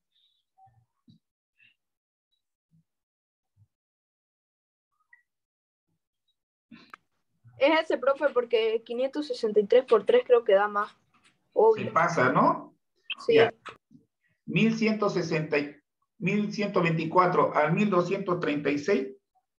Es ese, profe, porque quinientos sesenta y tres por tres creo que da más. Obvio. Se pasa, ¿no? Sí. Ya. mil ciento sesenta, mil ciento veinticuatro al mil doscientos treinta y seis.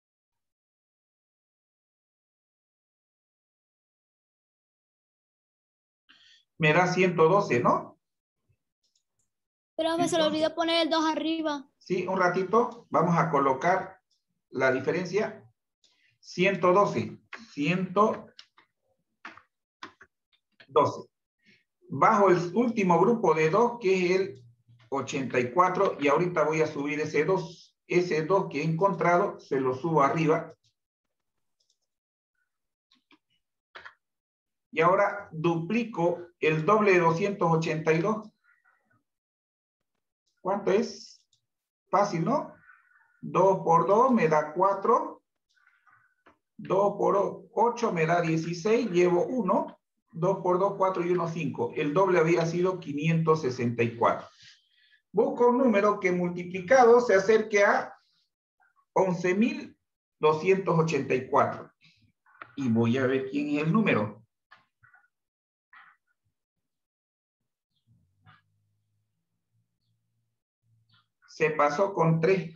Me da ciento doce, ¿no? Pero me se le olvidó poner el dos arriba. Sí, un ratito. Vamos a colocar la diferencia. ciento doce. ciento doce. Bajo el último grupo de dos, que es el ochenta y cuatro, y ahorita voy a subir ese dos. Ese dos que he encontrado, se lo subo arriba. Y ahora duplico el doble de doscientos ochenta y dos. ¿Cuánto es? Fácil, ¿no? dos por dos me da cuatro. dos por ocho me da dieciséis. Llevo uno. dos por dos, cuatro y uno, cinco. El doble había sido quinientos sesenta y cuatro. Busco un número que multiplicado se acerque a once mil doscientos ochenta y cuatro. Y voy a ver quién es el número. Se pasó con tres.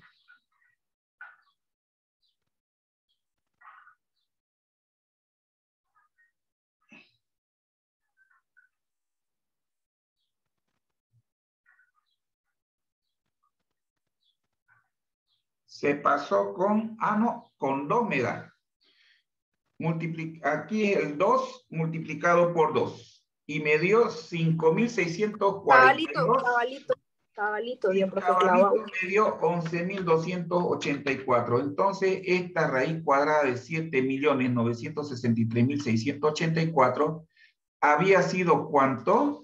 Se pasó con, ah no, con dos me da. Multiplica, aquí es el dos multiplicado por dos. Y me dio cinco mil seiscientos cuarenta y dos. Cabalito, cabalito, cabalito, Y cabalito me dio once mil doscientos ochenta y cuatro. Entonces, esta raíz cuadrada de siete millones novecientos sesenta y tres mil seiscientos ochenta y cuatro había sido ¿cuánto?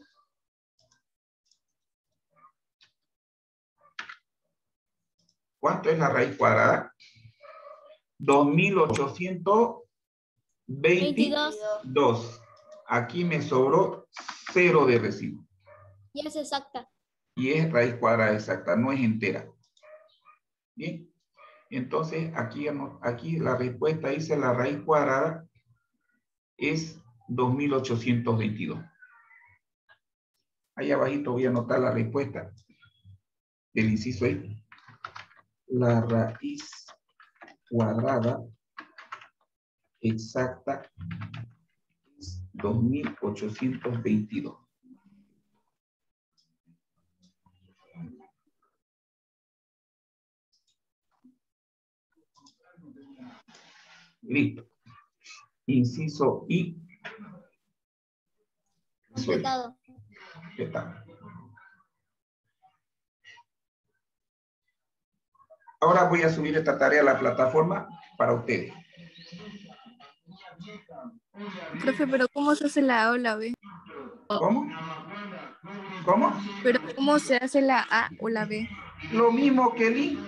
¿Cuánto es la raíz cuadrada? dos mil ochocientos veintidós. Aquí me sobró cero de residuo. Y es exacta. Y es raíz cuadrada exacta, no es entera. Bien. Entonces, aquí, aquí la respuesta dice la raíz cuadrada es dos mil ochocientos veintidós. Ahí abajito voy a anotar la respuesta del inciso ahí. La raíz cuadrada exacta es dos mil ochocientos veintidós. Listo. Inciso I. Completado. Completado. Ahora voy a subir esta tarea a la plataforma para ustedes. Profe, pero ¿cómo se hace la A o la B? ¿Cómo? ¿Cómo? Pero ¿cómo se hace la A o la B? Lo mismo que el I.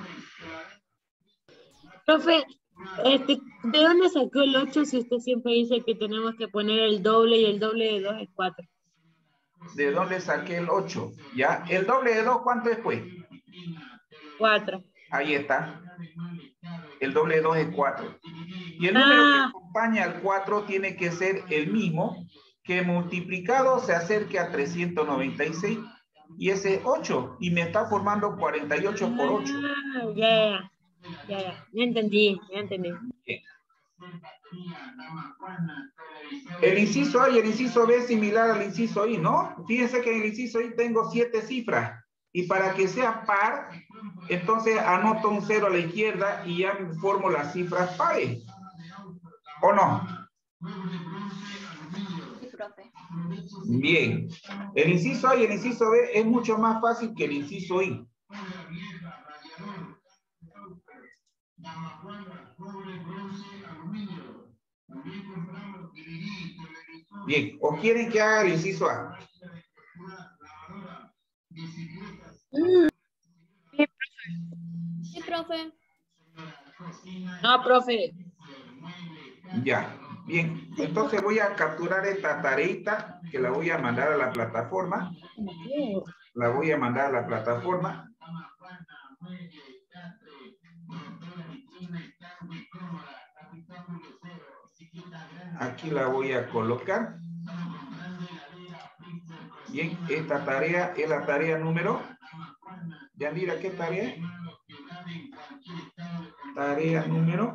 Profe, este, ¿de dónde sacó el ocho si usted siempre dice que tenemos que poner el doble y el doble de dos es cuatro? ¿De dónde saqué el ocho? ¿Ya? ¿El doble de dos cuánto es, pues? cuatro. Ahí está. El doble de dos es cuatro. Y el Ah. número que acompaña al cuatro tiene que ser el mismo, que multiplicado se acerque a trescientos noventa y seis. Y ese es ocho. Y me está formando cuarenta y ocho por ocho. Ah, ya, ya, ya, ya, ya entendí, ya entendí. Bien. El inciso A y el inciso B es similar al inciso I, ¿no? Fíjense que en el inciso I tengo siete cifras. Y para que sea par, entonces anoto un cero a la izquierda y ya formo las cifras pares. ¿O no? Sí, profe. Bien. El inciso A y el inciso B es mucho más fácil que el inciso I. Bien. ¿O quieren que haga el inciso A? Mm. Sí, profe. No, profe. Ya, bien. Entonces voy a capturar esta tareita que la voy a mandar a la plataforma. La voy a mandar a la plataforma. Aquí la voy a colocar. Bien, esta tarea es la tarea número. Yandira, ¿qué tarea es? Tarea número.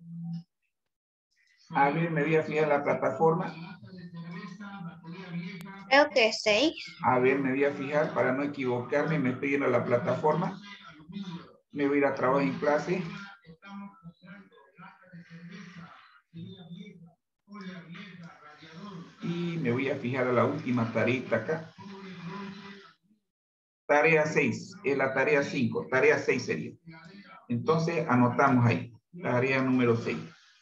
A ver, me voy a fijar la plataforma. Creo que seis. A ver, me voy a fijar para no equivocarme. Me estoy yendo a la plataforma. Me voy a ir a trabajo en clase. Y me voy a fijar a la última tarea acá. Tarea seis, es la tarea cinco. Tarea seis sería. Entonces anotamos ahí. Tarea número seis.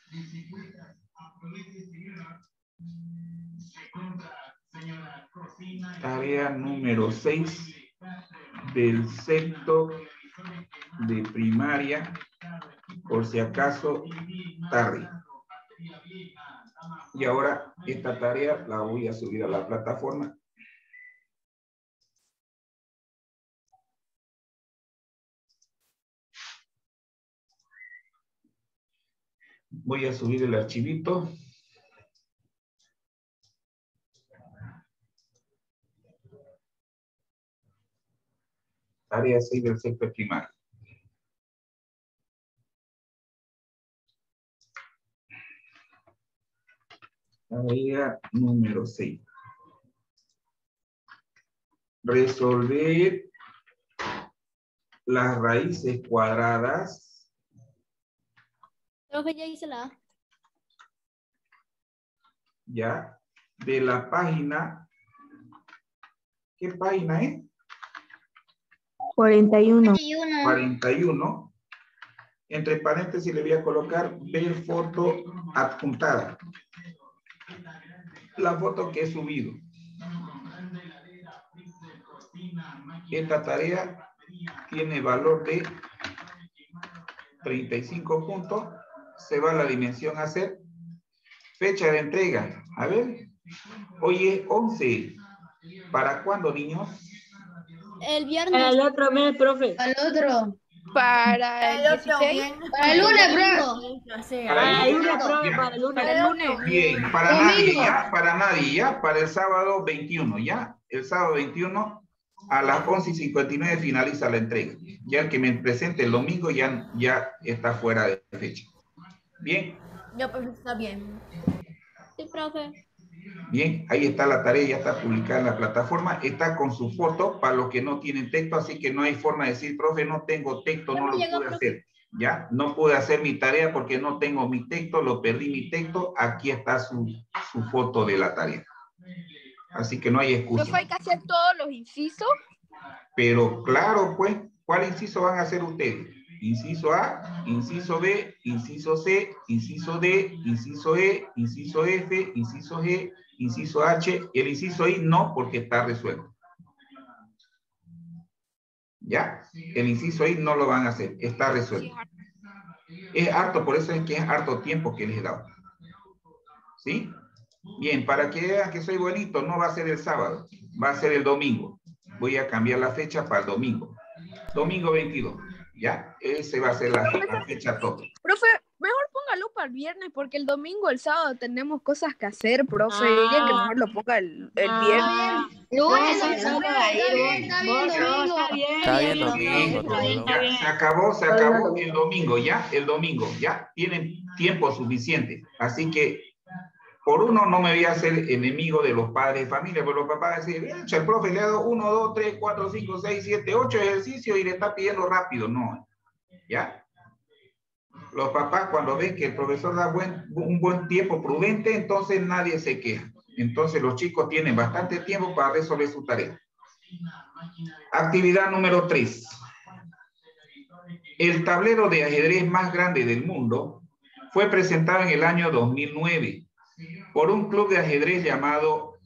Tarea número seis del sexto de primaria, por si acaso tarde. Y ahora esta tarea la voy a subir a la plataforma. Voy a subir el archivito. Tarea seis del sexto de primaria. Tarea número seis. Resolver las raíces cuadradas. Creo que ya hice la A. Ya. De la página. ¿Qué página es? cuarenta y uno. cuarenta y uno. Entre paréntesis le voy a colocar ver foto adjuntada. La foto que he subido. Esta tarea tiene valor de treinta y cinco puntos. Se va a la dimensión a hacer. Fecha de entrega. A ver. Hoy es once. ¿Para cuándo, niños? El viernes. El otro mes, profe. Al otro. Para el dieciséis. Para el lunes, profe. Para el lunes, profe, para el lunes. Para el lunes. Bien, para Domingo. nadie, ¿ya? Para nadie, ¿ya? Para el sábado veintiuno, ¿ya? El sábado veintiuno a las once y cincuenta y nueve finaliza la entrega. Ya el que me presente el domingo ya, ya está fuera de fecha. Bien. Ya, pues está bien. Sí, profe. Bien, ahí está la tarea, ya está publicada en la plataforma, está con su foto para los que no tienen texto, así que no hay forma de decir, profe, no tengo texto, no lo pude hacer. ¿Ya? No pude hacer mi tarea porque no tengo mi texto, lo perdí mi texto. Aquí está su, su foto de la tarea. Así que no hay excusa. ¿Profe, hay que hacer todos los incisos? Pero claro, pues, ¿cuál inciso van a hacer ustedes? Inciso A, inciso B, inciso C, inciso D, inciso E, inciso F, inciso G, inciso H. El inciso I no, porque está resuelto. ¿Ya? El inciso I no lo van a hacer, está resuelto. Es harto, por eso es que es harto tiempo que les he dado. ¿Sí? Bien, para que vean que soy bonito, no va a ser el sábado, va a ser el domingo. Voy a cambiar la fecha para el domingo. Domingo veintidós. ¿Ya? Ese va a ser la, la fecha top. Profe, mejor póngalo para el viernes, porque el domingo, el sábado tenemos cosas que hacer, profe. Ah, diría que mejor lo ponga el, el ah, viernes. Lunes, está bien, domingo. Se acabó, se acabó el domingo, ¿ya? El domingo, ¿ya? Tienen tiempo suficiente. Así que, por uno, no me voy a hacer enemigo de los padres de familia, porque los papás decir, el profe le ha dado uno, dos, tres, cuatro, cinco, seis, siete, ocho ejercicios y le está pidiendo rápido. No, ¿ya? Los papás, cuando ven que el profesor da buen, un buen tiempo prudente, entonces nadie se queja. Entonces los chicos tienen bastante tiempo para resolver su tarea. Actividad número tres. El tablero de ajedrez más grande del mundo fue presentado en el año dos mil nueve por un club de ajedrez llamado,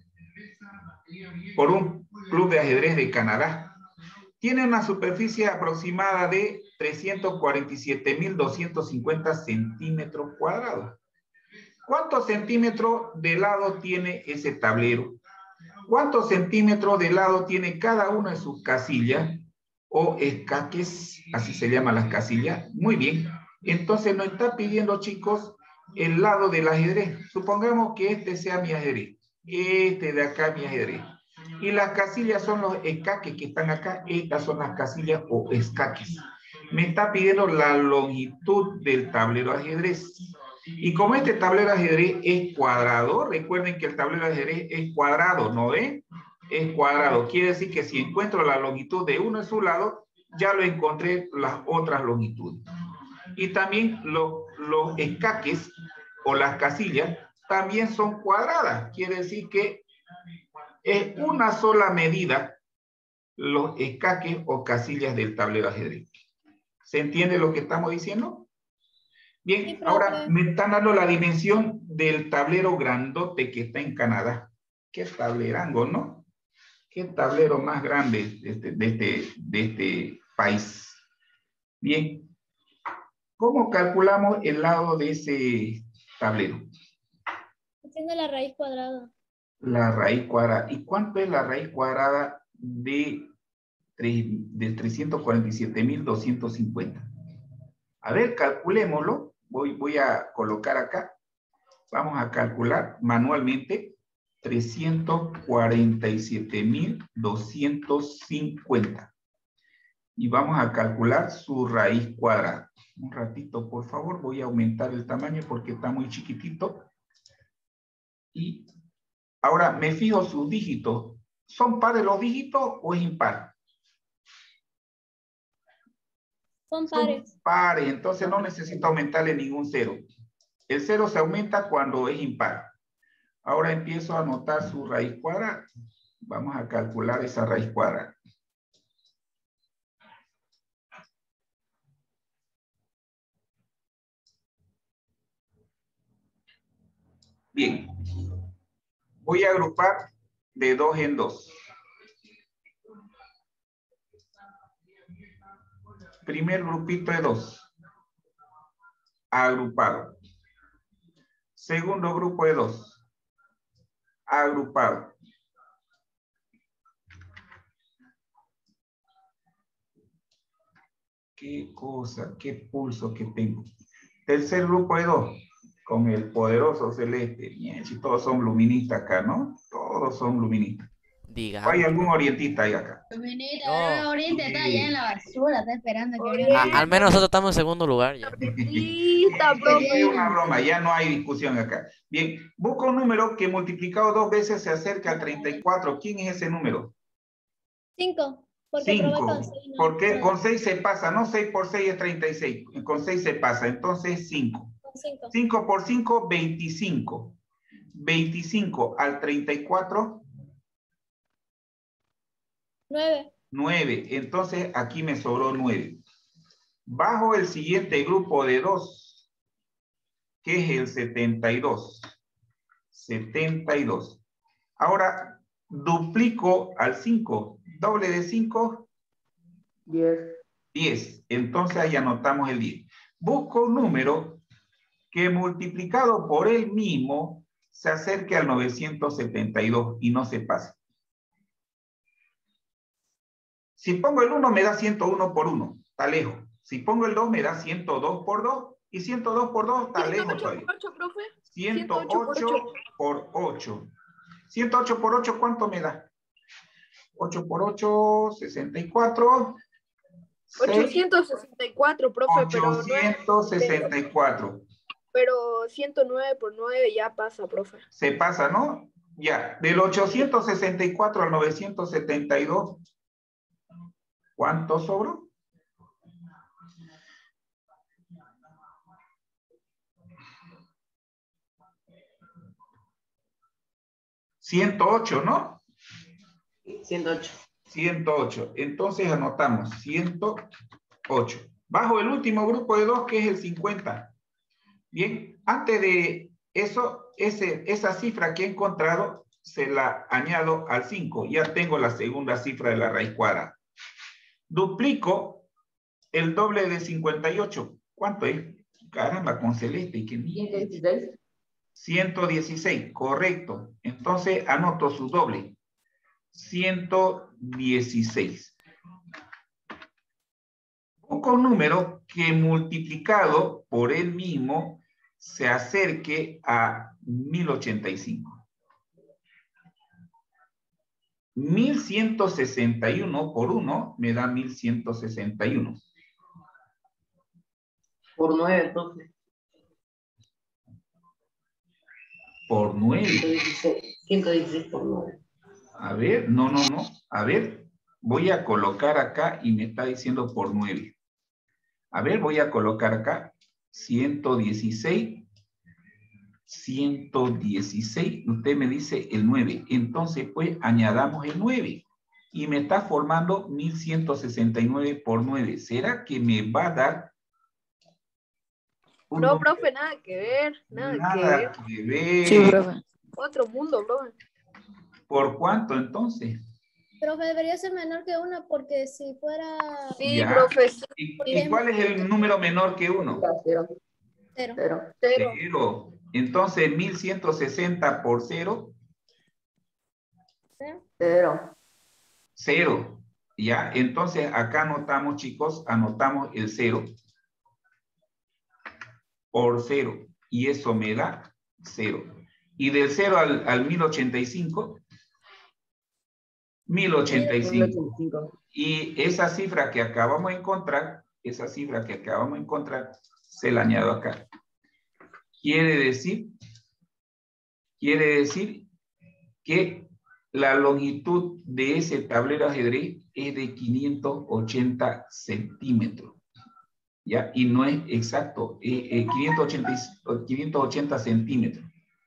por un club de ajedrez de Canadá. Tiene una superficie aproximada de trescientos cuarenta y siete mil doscientos cincuenta centímetros cuadrados. ¿Cuántos centímetros de lado tiene ese tablero? ¿Cuántos centímetros de lado tiene cada una de sus casillas o escaques? Así se llaman las casillas. Muy bien. Entonces nos está pidiendo, chicos, el lado del ajedrez. Supongamos que este sea mi ajedrez. Este de acá mi ajedrez. Y las casillas son los escaques que están acá. Estas son las casillas o escaques. Me está pidiendo la longitud del tablero ajedrez. Y como este tablero ajedrez es cuadrado, recuerden que el tablero ajedrez es cuadrado, ¿no ven? Es cuadrado. Quiere decir que si encuentro la longitud de uno en su lado, ya lo encontré las otras longitudes. Y también lo, los escaques o las casillas también son cuadradas. Quiere decir que es una sola medida los escaques o casillas del tablero ajedrez. ¿Se entiende lo que estamos diciendo? Bien, sí, ahora me están dando la dimensión del tablero grandote que está en Canadá. Qué tablerango, ¿no? Qué tablero más grande de este, de este, de este país. Bien. ¿Cómo calculamos el lado de ese tablero? Haciendo la raíz cuadrada. La raíz cuadrada. ¿Y cuánto es la raíz cuadrada de, de trescientos cuarenta y siete mil doscientos cincuenta? A ver, calculémoslo. Voy, voy a colocar acá. Vamos a calcular manualmente trescientos cuarenta y siete mil doscientos cincuenta. Y vamos a calcular su raíz cuadrada. Un ratito, por favor. Voy a aumentar el tamaño porque está muy chiquitito. Y ahora me fijo sus dígitos. ¿Son pares los dígitos o es impar? Son pares. Son pares, entonces no necesito aumentarle ningún cero. El cero se aumenta cuando es impar. Ahora empiezo a anotar su raíz cuadrada. Vamos a calcular esa raíz cuadrada. Bien. Voy a agrupar de dos en dos. Primer grupito de dos. Agrupado. Segundo grupo de dos. Agrupado. Qué cosa, qué pulso que tengo. Tercer grupo de dos. Con el poderoso celeste. Bien, si todos son luministas acá, ¿no? Todos son luministas. Diga. ¿Hay algún orientista ahí acá? Luminita, no. Oriente está allá en la basura, está esperando que a, al menos nosotros estamos en segundo lugar ya. Lista, profe. Es una broma, ya no hay discusión acá. Bien, busca un número que multiplicado dos veces se acerca al treinta y cuatro. ¿Quién es ese número? Cinco. cinco. ¿Por qué? Con seis se pasa, no seis por seis es treinta y seis. Con seis se pasa, entonces cinco. cinco por cinco, veinticinco. veinticinco al treinta y cuatro. nueve. nueve. Entonces aquí me sobró nueve. Bajo el siguiente grupo de dos, que es el setenta y dos. setenta y dos. Ahora duplico al cinco. Doble de cinco. diez. diez. Entonces ahí anotamos el diez. Busco un número que multiplicado por él mismo se acerque al novecientos setenta y dos y no se pase. Si pongo el uno me da ciento uno por uno, está lejos. Si pongo el dos me da ciento dos por dos y ciento dos por dos está lejos todavía. ocho, profe. ciento ocho por ocho. ciento ocho por ocho, ¿cuánto me da? ocho por ocho, sesenta y cuatro. ochocientos sesenta y cuatro, profe, ochocientos sesenta y cuatro. Pero, pero ciento nueve por nueve ya pasa, profe. Se pasa, ¿no? Ya, del ochocientos sesenta y cuatro al novecientos setenta y dos, ¿cuánto sobró? ciento ocho, ¿no? ciento ocho. ciento ocho. Entonces anotamos ciento ocho. Bajo el último grupo de dos, que es el cincuenta. Bien, antes de eso, ese, esa cifra que he encontrado, se la añado al cinco. Ya tengo la segunda cifra de la raíz cuadrada. Duplico el doble de cincuenta y ocho. ¿Cuánto es? Caramba, con celeste. ¿Qué ciento dieciséis. ciento dieciséis, correcto. Entonces anoto su doble. ciento dieciséis. Busco un número que multiplicado por él mismo se acerque a mil ochenta y cinco. mil ciento sesenta y uno por uno me da mil ciento sesenta y uno. Por nueve, entonces. Por nueve. ciento dieciséis por nueve. A ver, no, no, no. A ver, voy a colocar acá y me está diciendo por nueve. A ver, voy a colocar acá ciento dieciséis. ciento dieciséis, usted me dice el nueve. Entonces, pues, añadamos el nueve. Y me está formando mil ciento sesenta y nueve por nueve. ¿Será que me va a dar? No, número? Profe, nada que ver. Nada, nada que, que ver. ver. Sí, profe. Otro mundo, profe. ¿Por cuánto entonces? Profe, debería ser menor que uno porque si fuera... Sí, ya. profe. ¿Y, ¿Y cuál es el número menor que uno? Cero. Cero. Cero. Cero. Cero. Entonces, mil ciento sesenta por cero. Cero. Cero. Ya, entonces acá anotamos, chicos, anotamos el cero. Por cero. Y eso me da cero. Y del cero al, al mil ochenta y cinco. mil ochenta y cinco. Y esa cifra que acabamos de encontrar, esa cifra que acabamos de encontrar, se la añado acá. Quiere decir, quiere decir que la longitud de ese tablero ajedrez es de quinientos ochenta centímetros. ¿Ya? Y no es exacto, eh, eh, quinientos ochenta centímetros.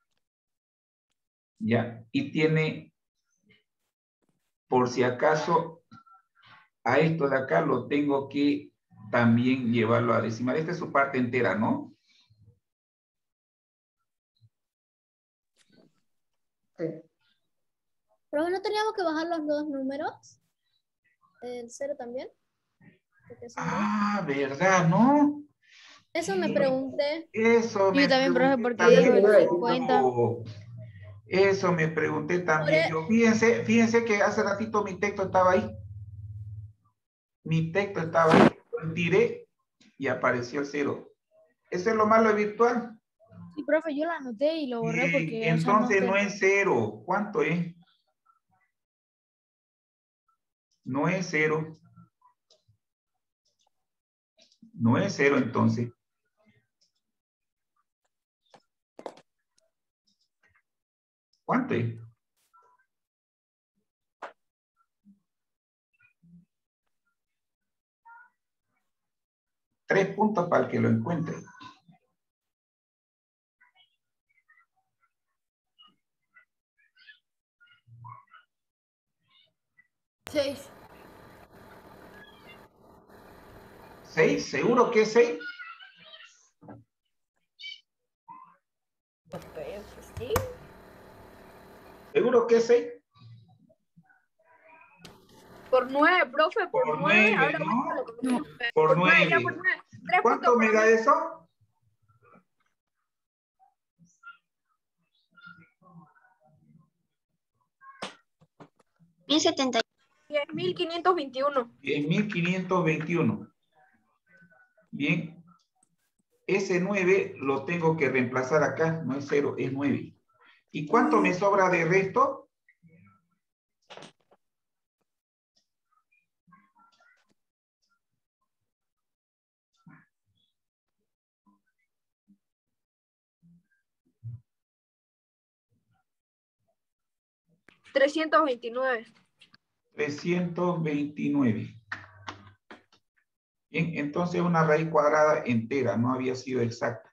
¿Ya? Y tiene, por si acaso, a esto de acá lo tengo que también llevarlo a decimal. Esta es su parte entera, ¿no? Sí. Pero no teníamos que bajar los dos números. El cero también. Ah, ¿verdad, no? Eso me pregunté. Eso me Yo también, profe, porque digo digo el cincuenta. Eso me pregunté también. Yo, fíjense, fíjense que hace ratito mi texto estaba ahí. Mi texto estaba ahí. Lo tiré y apareció el cero. Eso es lo malo de virtual. Sí, profe, yo lo anoté y lo borré Y porque... entonces o sea, no, no es cero. ¿Cuánto es? No es cero. No es cero entonces. ¿Cuánto es? Tres puntos para el que lo encuentre. Seis. ¿Seis? ¿Seguro que es seis? Sí. ¿Seguro que es seis? Por nueve, profe, por, Por nueve. nueve, Ahora ¿no? no. Por, Por nueve. nueve, ya por nueve. Tres ¿Cuánto me da eso? mil setenta. diez mil quinientos veintiuno. diez mil quinientos veintiuno. Bien. Ese nueve lo tengo que reemplazar acá. No es cero, es nueve. ¿Y cuánto me sobra de resto? trescientos veintinueve. trescientos veintinueve. Bien, entonces una raíz cuadrada entera, no había sido exacta.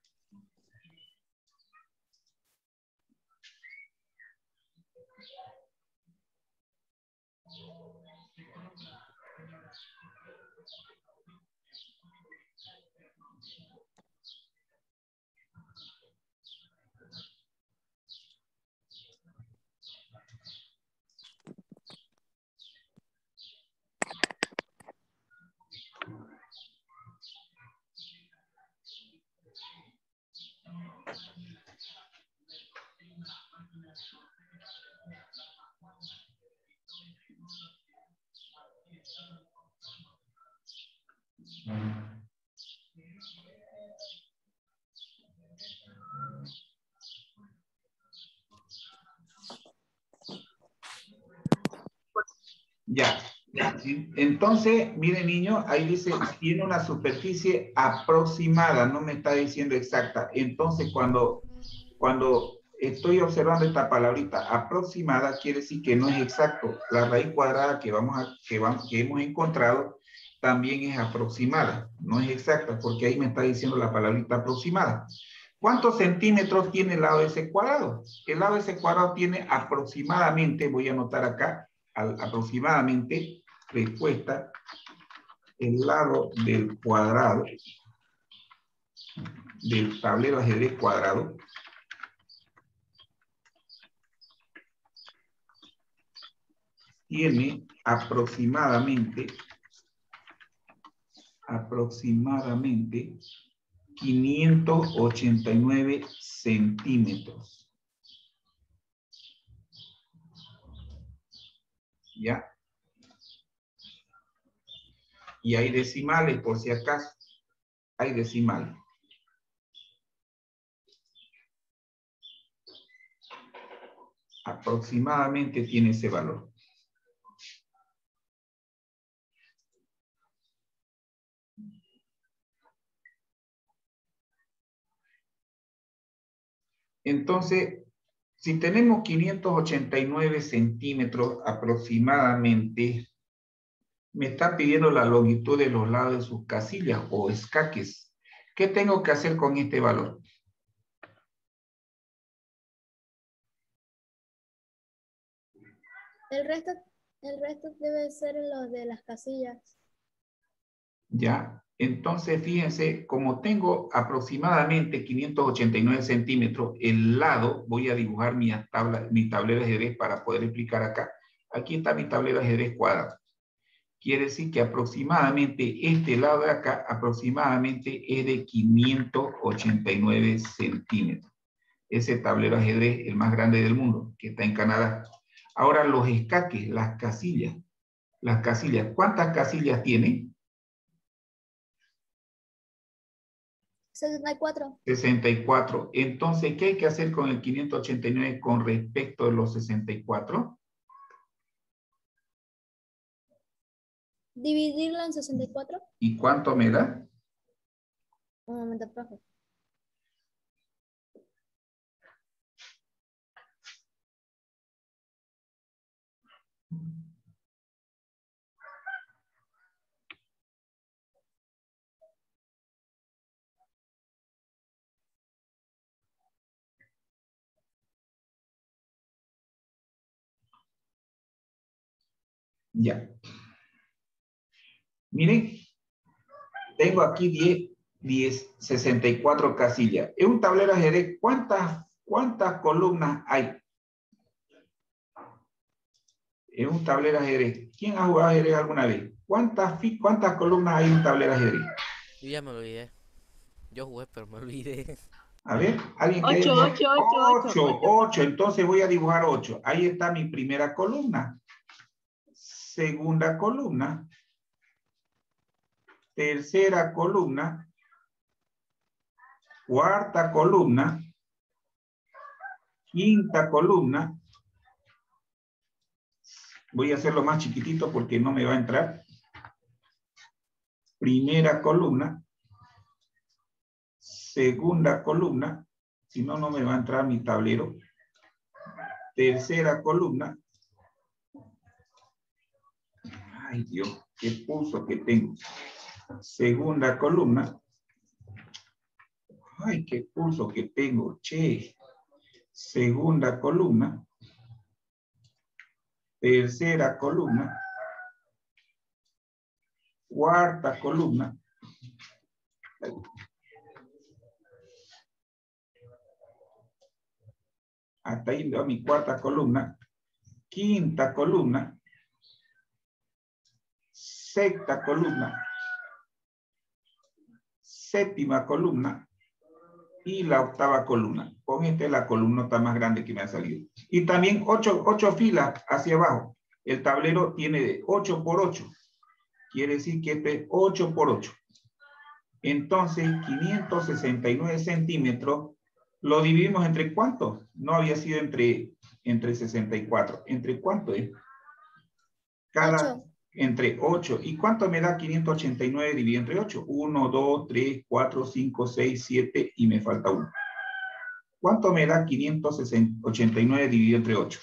Ya, ya. Entonces, miren niños, ahí dice, tiene una superficie aproximada, no me está diciendo exacta. Entonces, cuando, cuando estoy observando esta palabrita aproximada, quiere decir que no es exacto. La raíz cuadrada que, vamos a, que, vamos, que hemos encontrado también es aproximada, no es exacta, porque ahí me está diciendo la palabrita aproximada. ¿Cuántos centímetros tiene el lado de ese cuadrado? El lado de ese cuadrado tiene aproximadamente, voy a anotar acá, al, aproximadamente, respuesta, el lado del cuadrado, del tablero ajedrez cuadrado, tiene aproximadamente, aproximadamente quinientos ochenta y nueve centímetros. ¿Ya? Y hay decimales, por si acaso. Hay decimales. Aproximadamente tiene ese valor. Entonces, si tenemos quinientos ochenta y nueve centímetros aproximadamente, me está pidiendo la longitud de los lados de sus casillas o escaques. ¿Qué tengo que hacer con este valor? El resto, el resto debe ser los de las casillas. Ya, entonces fíjense, como tengo aproximadamente quinientos ochenta y nueve centímetros, el lado, voy a dibujar mi, tabla, mi tablero de ajedrez para poder explicar acá. Aquí está mi tablero de ajedrez cuadrado. Quiere decir que aproximadamente este lado de acá, aproximadamente es de quinientos ochenta y nueve centímetros. Ese tablero de ajedrez, el más grande del mundo, que está en Canadá. Ahora los escaques, las casillas. Las casillas, ¿cuántas casillas tiene? sesenta y cuatro. sesenta y cuatro. Entonces, ¿qué hay que hacer con el quinientos ochenta y nueve con respecto a los sesenta y cuatro? Dividirlo en sesenta y cuatro. ¿Y cuánto me da? Un momento, profe. Ya. Miren, tengo aquí diez, diez, sesenta y cuatro casillas. En un tablero de ajedrez, ¿cuántas, cuántas columnas hay? En un tablero de ajedrez. ¿Quién ha jugado ajedrez alguna vez? ¿Cuántas, cuántas columnas hay en un tablero de ajedrez? Yo ya me olvidé. Yo jugué, pero me olvidé. A ver, alguien que Ocho, haya- ocho, ocho, ocho, ocho. Entonces voy a dibujar ocho. Ahí está mi primera columna. Segunda columna. Tercera columna. Cuarta columna. Quinta columna. Voy a hacerlo más chiquitito porque no me va a entrar. Primera columna. Segunda columna. Si no, no me va a entrar mi tablero. Tercera columna. Ay, Dios, qué pulso que tengo. Segunda columna. Ay, qué pulso que tengo, che. Segunda columna. Tercera columna. Cuarta columna. Hasta ahí va mi cuarta columna. Quinta columna. Sexta columna. Séptima columna. Y la octava columna. Con esta es la columnota más grande que me ha salido. Y también ocho, ocho filas hacia abajo. El tablero tiene ocho por ocho. Quiere decir que este es ocho por ocho. Entonces, quinientos sesenta y nueve centímetros. ¿Lo dividimos entre cuántos? No había sido entre, entre sesenta y cuatro. ¿Entre cuánto es? Cada, Ocho. Entre ocho. ¿Y cuánto me da quinientos ochenta y nueve dividido entre ocho? uno, dos, tres, cuatro, cinco, seis, siete y me falta uno. ¿Cuánto me da quinientos ochenta y nueve dividido entre ocho?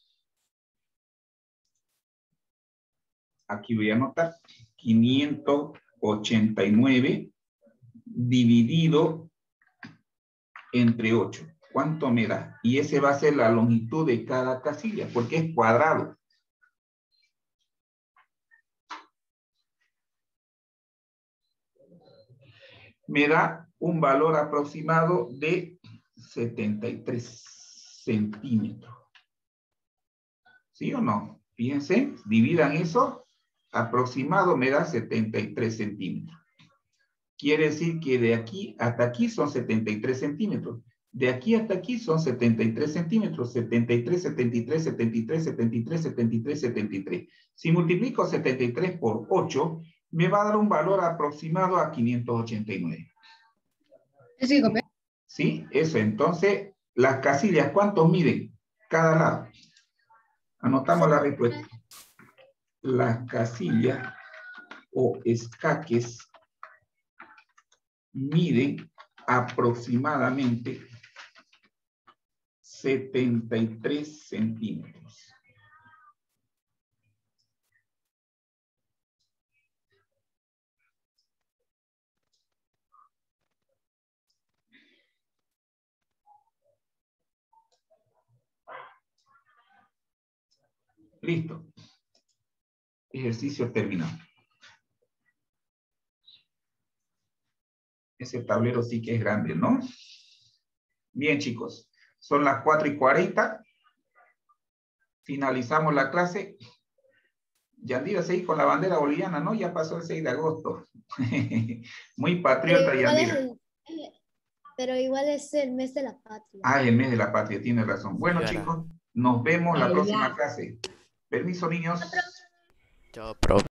Aquí voy a anotar. quinientos ochenta y nueve dividido entre ocho. ¿Cuánto me da? Y ese va a ser la longitud de cada casilla, porque es cuadrado. Me da un valor aproximado de setenta y tres centímetros. ¿Sí o no? Fíjense, dividan eso. Aproximado me da setenta y tres centímetros. Quiere decir que de aquí hasta aquí son setenta y tres centímetros. De aquí hasta aquí son setenta y tres centímetros. setenta y tres, setenta y tres, setenta y tres, setenta y tres, setenta y tres, setenta y tres. Si multiplico setenta y tres por ocho, me va a dar un valor aproximado a quinientos ochenta y nueve. Sí, copié. ¿Sí? Eso. Entonces, las casillas, ¿cuántos miden cada lado? Anotamos la respuesta. Las casillas o escaques miden aproximadamente setenta y tres centímetros. Listo. Ejercicio terminado. Ese tablero sí que es grande, ¿no? Bien, chicos. Son las cuatro y cuarenta. Finalizamos la clase. Yandira, seguí con la bandera boliviana, ¿no? Ya pasó el seis de agosto. Muy patriota, Pero igual, es Yandira. el, pero igual es el mes de la patria. Ah, el mes de la patria, tiene razón. Bueno, chicos, nos vemos la próxima clase. Permiso, niños. Chao, profe.